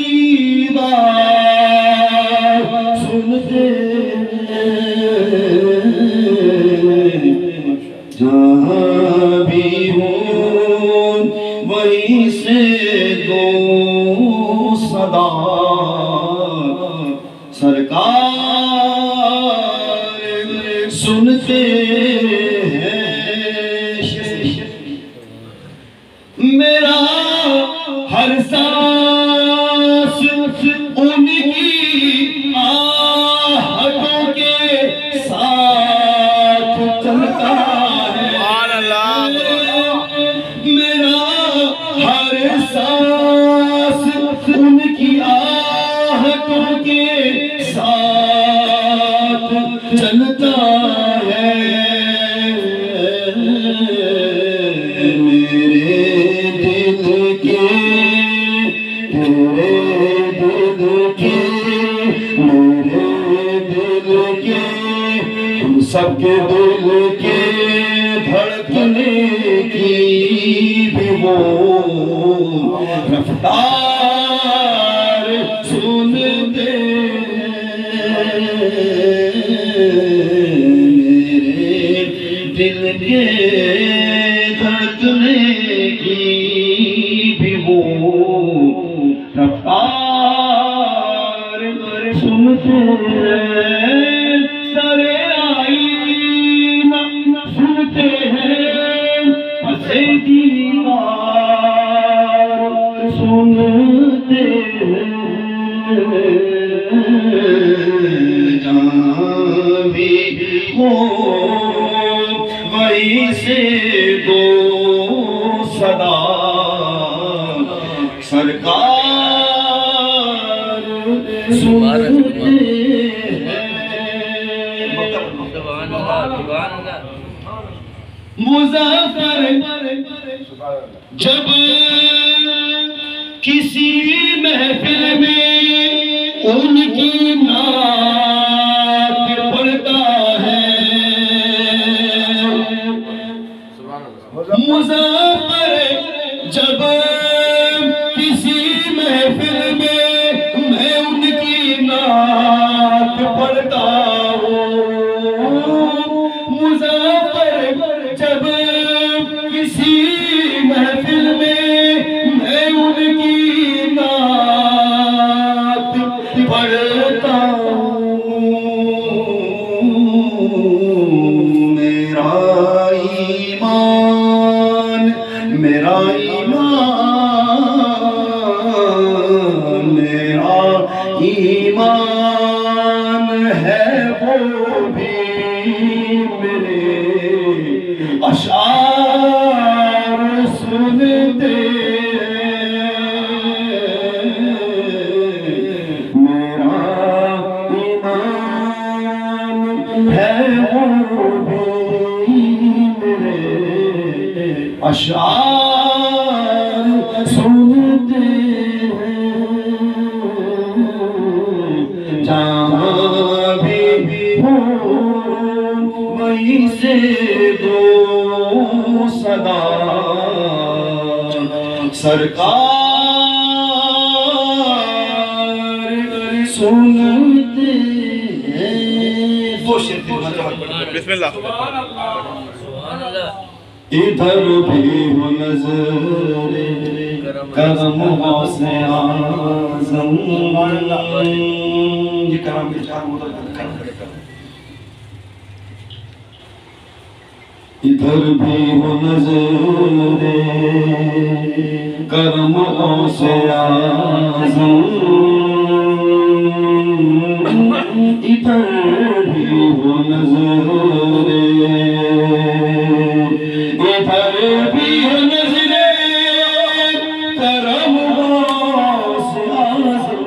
دیوار سنتے جہاں بھی ہوں وہیں سے دو صدا سرکار سنتے ہیں میرا ہر سانس ان کی آہٹوں کے ساتھ چلتا ہے میرا ہر سانس ان کی آہٹوں کے ساتھ چلتا ہے میرے دل کے تیرے دل کے میرے دل کے ہم سب کے دل کے دھڑکنے کی بھی وہ رفتار سنتے میرے دل کے دھڑکنے کی بھی وہ رفتار سنتے سرے آئین سنتے ہیں پس دیوار سنتے ہیں جہاں بھی ہو وہیں سے دو صدا سرکار سنتے ہیں مظفر جب کسی محفل میں ان کی نعت پڑھتا ہے مظفر جب کسی محفل میں میں ان کی نعت پڑھتا ہوں مظفر جب کسی محفل میں میں ان کی نعت پڑھتا ہوں میرا ایمان میرا ایمان میرا ایمان ہے وہ بھی میرے اشعار سنتے میرا ایمان ہے وہ بھی میرے اشعار سنتے ہیں جہاں بھی ہوں وہیں سے دو صدا سرکار سنتے ہیں. دو شیر بسم اللہ. ادھر بھی ہو نظر کرم غوث اعظم. یہ کرم کے چار مدر ادھر بھی ہو نظر کرم غوث اعظم. ادھر بھی ہو نظر ادھر بھی ہو نظر کرم غوث اعظم.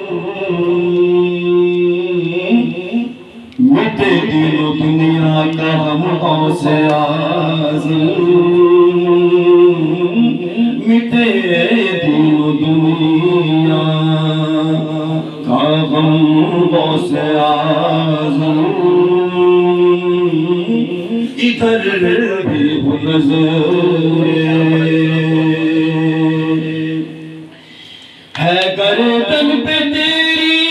مٹے دل و دنیا کا غم غوث اعظم. مٹے دل و دنیا کا غم غوث اعظم. ادھر بھی ہو نظر ہے گردن پہ تیری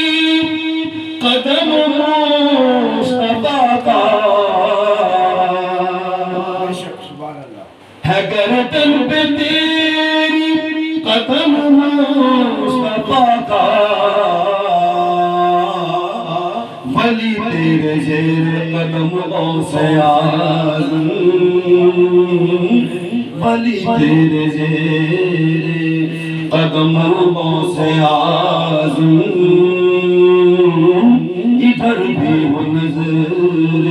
قدم مصطفیٰ کا. ہے گردن پہ تیری قدم مصطفیٰ کا. ولی تیرے زیر قدم غوث اعظم. ولی تیرے زیر قدم غوث اعظم. ادھر بھی ہو نظر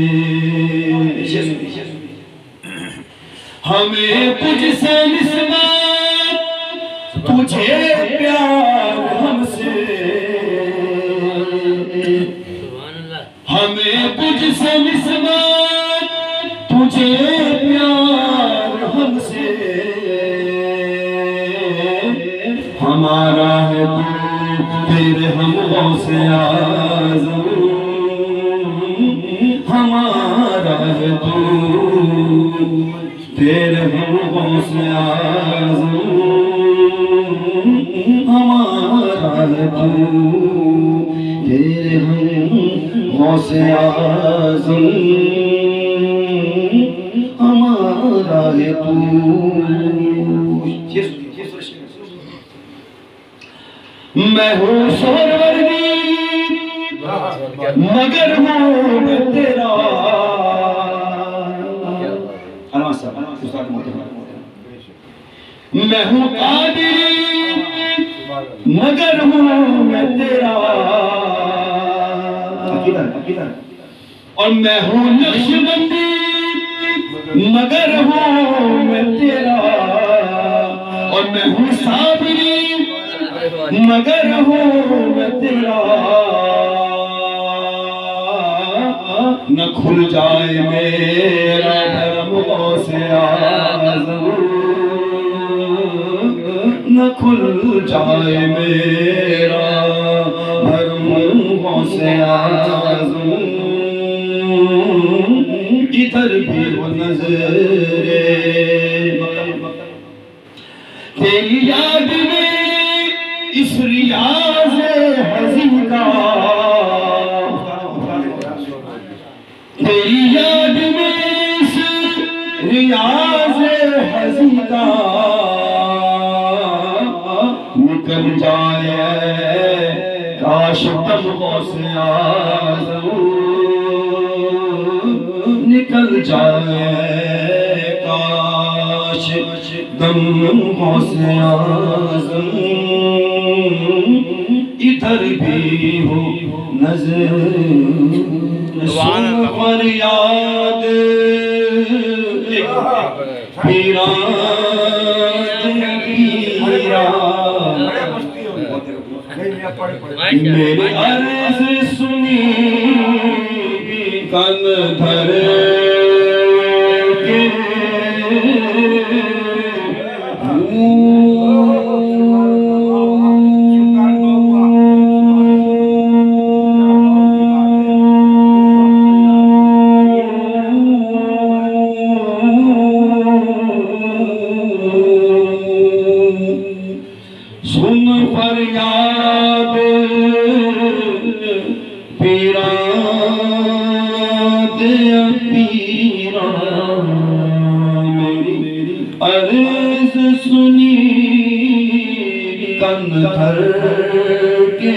ہمیں تجھ سے نسبت تجھے پیار ہم سے. ہمیں تجھ سے نسبت تجھے پیار ہم سے. ہمارا ہے تو تیرے ہم غوث اعظم. ہمارا ہے تو تیرے ہم غوث اعظم. ہمارا ہے تو تیرے ہم غوث اعظم. ہمارا ہے تو. میں ہوں سہروردی مگر ہوں میں تیرا. میں ہوں قادری مگر ہوں میں تیرا. اور میں ہوں نقشبندی مگر ہوں میں تیرا. اور میں ہوں صابری مگر ہوں میں تیرا. نہ کھل جائے میرا دھرم غوث اعظم. نہ کھل جائے میرا دھرم غوث اعظم. ادھر بھی ہو نظر تیری یاد میں اس ریاض حزین کا. تیری یاد میں اس ریاض حزین کا. نکل جائے کاش دم غوث اعظم. نکل جائے کاش دم غوث اعظم. ادھر بھی ہو نظر سن فریاد پیران پیران. میری عرض سنی کن دھر کے عرض سنی کن دھر کے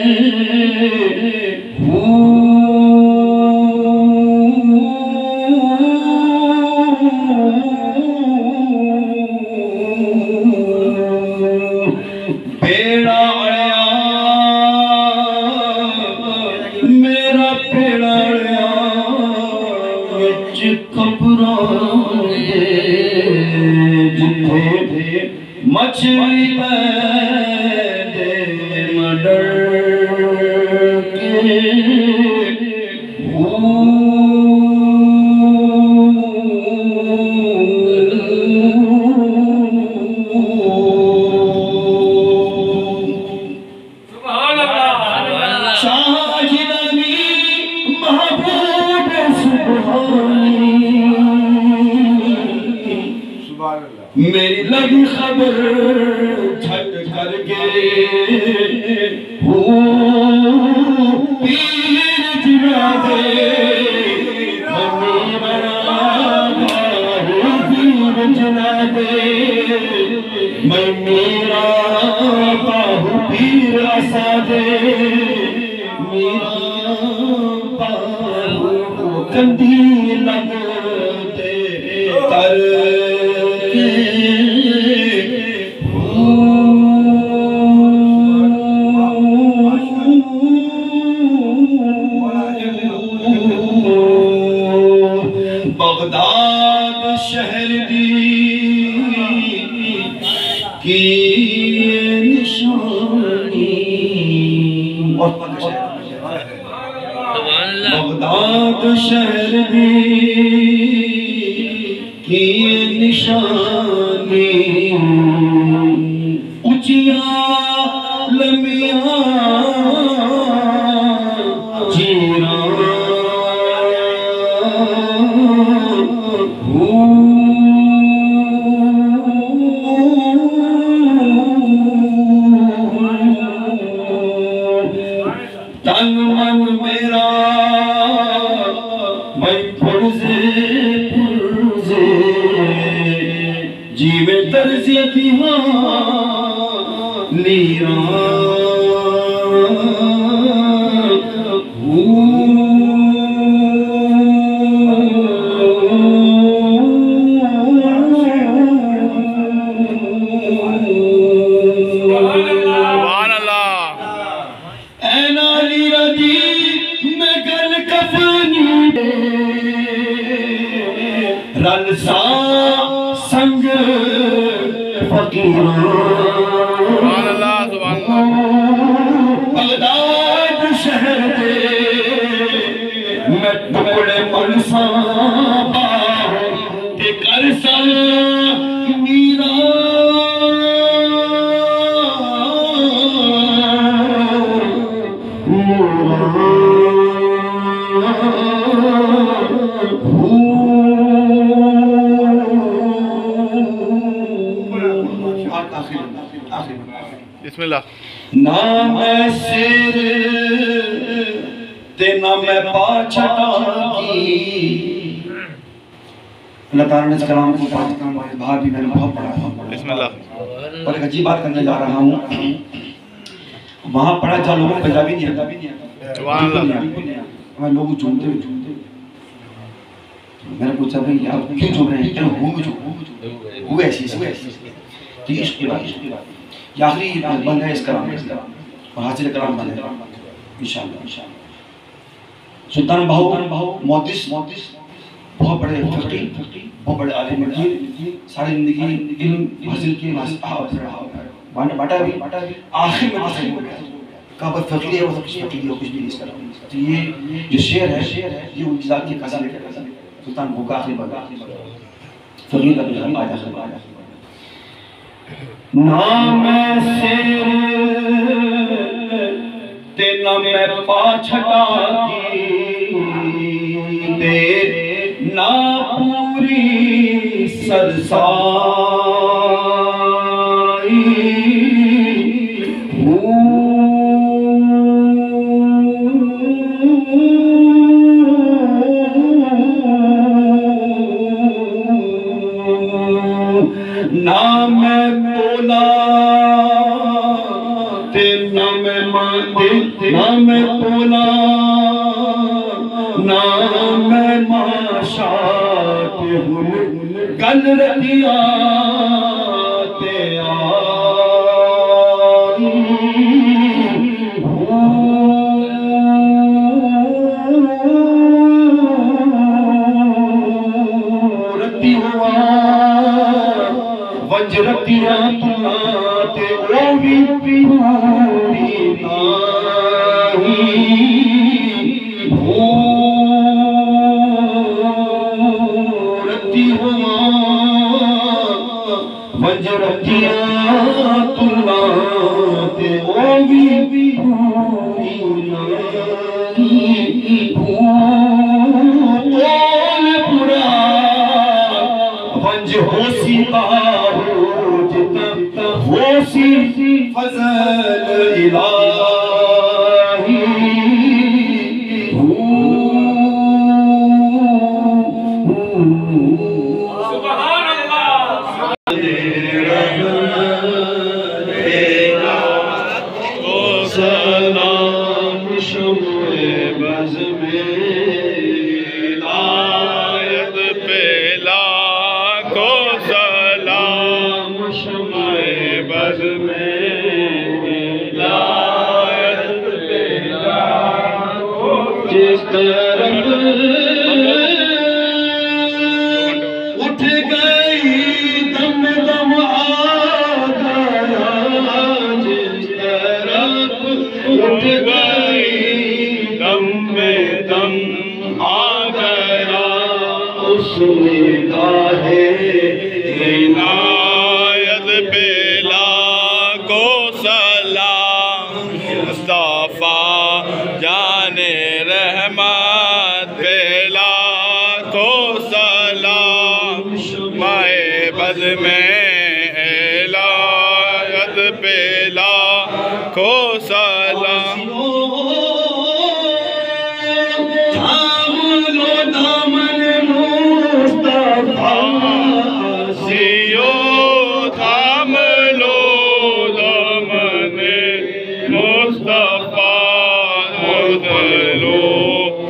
بیڑا اڑیا میرا بیڑا اڑیا وچ قبراں دے جتھے مچھلی پیندے نہ ڈر کے میری لگی خبر جھٹ کر کے پیر جنابے پیر جنابے میں میرا باہو پیر اسادے میرا باہو کندی لگتے تر بغداد شہر دی کی نشانی بغداد شہر دی کی نشانی اونچیاں لمبیاں چیراں تن من میرا میں پرزے پرزے جی میں ترزیتی ہاں نیران رنسا سنگ فقیران بغداد شہر دے میں ٹکڑے منسا باہو تے کرسا میرا بسم اللہ نہ میں سر تے نہ میں پاچھٹا کی اللہ تعالیٰ نے اس کلام کو پاچھ کرنا باہر بھی میں نے بہت پڑھا ہے بسم اللہ اور ایک عجیب بات کرنے جا رہا ہوں وہاں پڑھا جا لوگوں پنجابی نہیں آتا سبحان اللہ ہمیں لوگ جھومتے ہوئے جھومتے میں نے پوچھا بھئی آپ کیوں جھوم رہے ہیں کیوں ہوں گے جھوم ہوئے ایسی ایسی ٹھیک ہے عشق کی بات یہ آخری بند ہے اس کلام اور حاصل کلام بند ہے انشاءاللہ سلطان بہو محدث بہت بڑے فقی بہت بڑے عالم دین ساری زندگی علم حاصل کیے بانٹا بھی آخر میں حاصل ہو گیا کہا بس فقیر ہے وہ سب کچھ فقیر ہے کچھ بھی نہیں کرتا تو یہ جو شعر ہے یہ ان ذات کی قضا لے کر سلطان بہو کا آخری بند فقیر کا بھی آج آخر بند نہ میں سر تے نہ میں پاچھٹا کی دے نہ پوری سرسائی نہ میں بولا تے نہ میں ماندے نہ میں بولا نہ میں ماشات ہوں گل رکھیا تے آئی رتی ہوا وج رتیاں تلاتے او بھی پوری ناہی رتی ہوا وج رتیاں تلاتے او بھی پوری ناہی بول پورا ونج ہوسی باہو جتا ہوسی فضل الہی سبحان اللہ سلام شمع بز میں آیت پہ لاکھوں سلام شمع بز میں آیت پہ لاکھوں جس طرف اٹھ گئی دم دم آ گیا جس طرف اٹھ گئی دم میں دم آ گیا اس نگاہ عنایت پہ لاکھوں سلام مصطفیٰ جان رحمت پہ لاکھوں سلام مائے بد میں عنایت پہ لاکھوں سلام تھام لو دامن مصطفیٰ سیو تھام لو دامن مصطفیٰ بدلو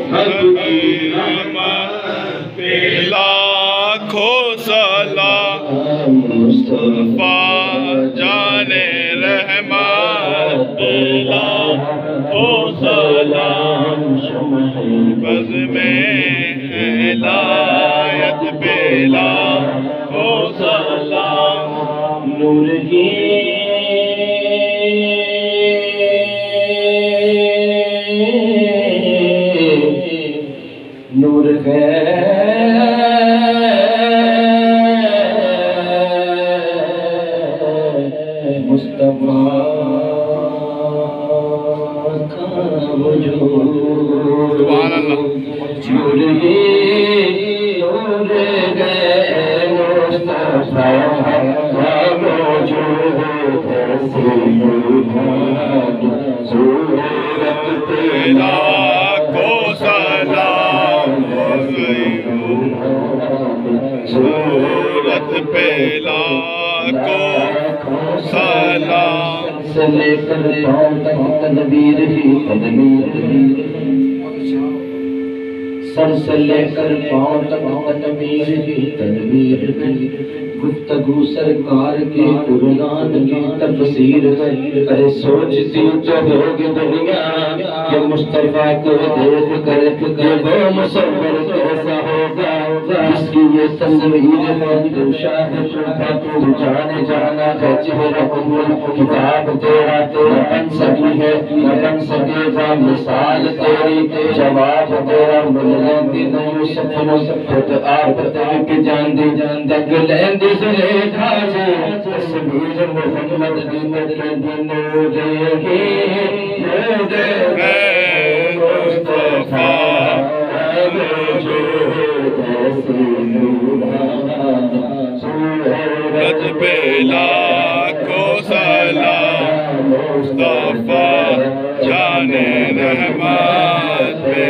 رحمت پہ لاکھوں سلام مصطفیٰ جان رحمت پہ لاکھوں سلام بز میں عنایت پہ لاکھوں سلام نور کی نور ہے مصطفیٰ کا وجود سبحان اللہ نور ہی نور ہے مصطفیٰ کا وجود صورت پہ لاکھوں سلام صورت پہ لاکھوں سلام سے لے کر پاؤں تک تدبیر ہی تدبیر سر سے لے کر پاؤں تک تدبیر ہی تدبیر گفتگو سرکار کی قرآن کی تفسیر کرے سوچتی تو ہوگی دنیا کہ مصطفیٰ کو دیکھ کر کہ وہ مصور کیسا ہوگا جس کی یہ تصویر ہے تو شاہ شبہ تو جانے جانا ہے چہرہ اول کتاب تیرا تیرا بن سکی ہے نہ بن سکے گا مثال تیری جواب تیرا ملنے دی نہیں سپنوں خود آپ تک جان دی جان تک لین دی سلے ڈھاجے تصویر محمد دی تکے دی نور ہی نور ہے مصطفیٰ صورت پہ لاکھوں سلام مصطفیٰ جان رحمت پہ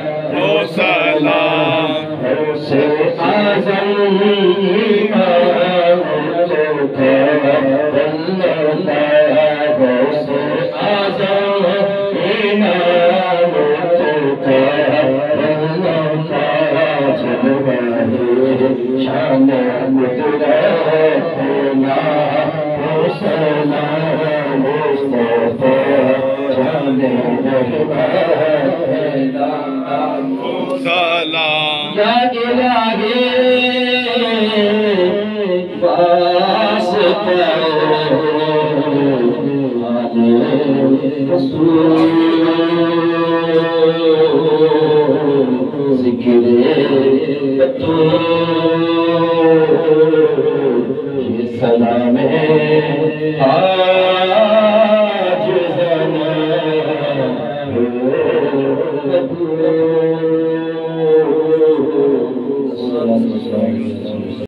لاکھوں سلام سے آزم شان مترفنا حسین مصطفیٰ شان رحمتنا سلام یا الہی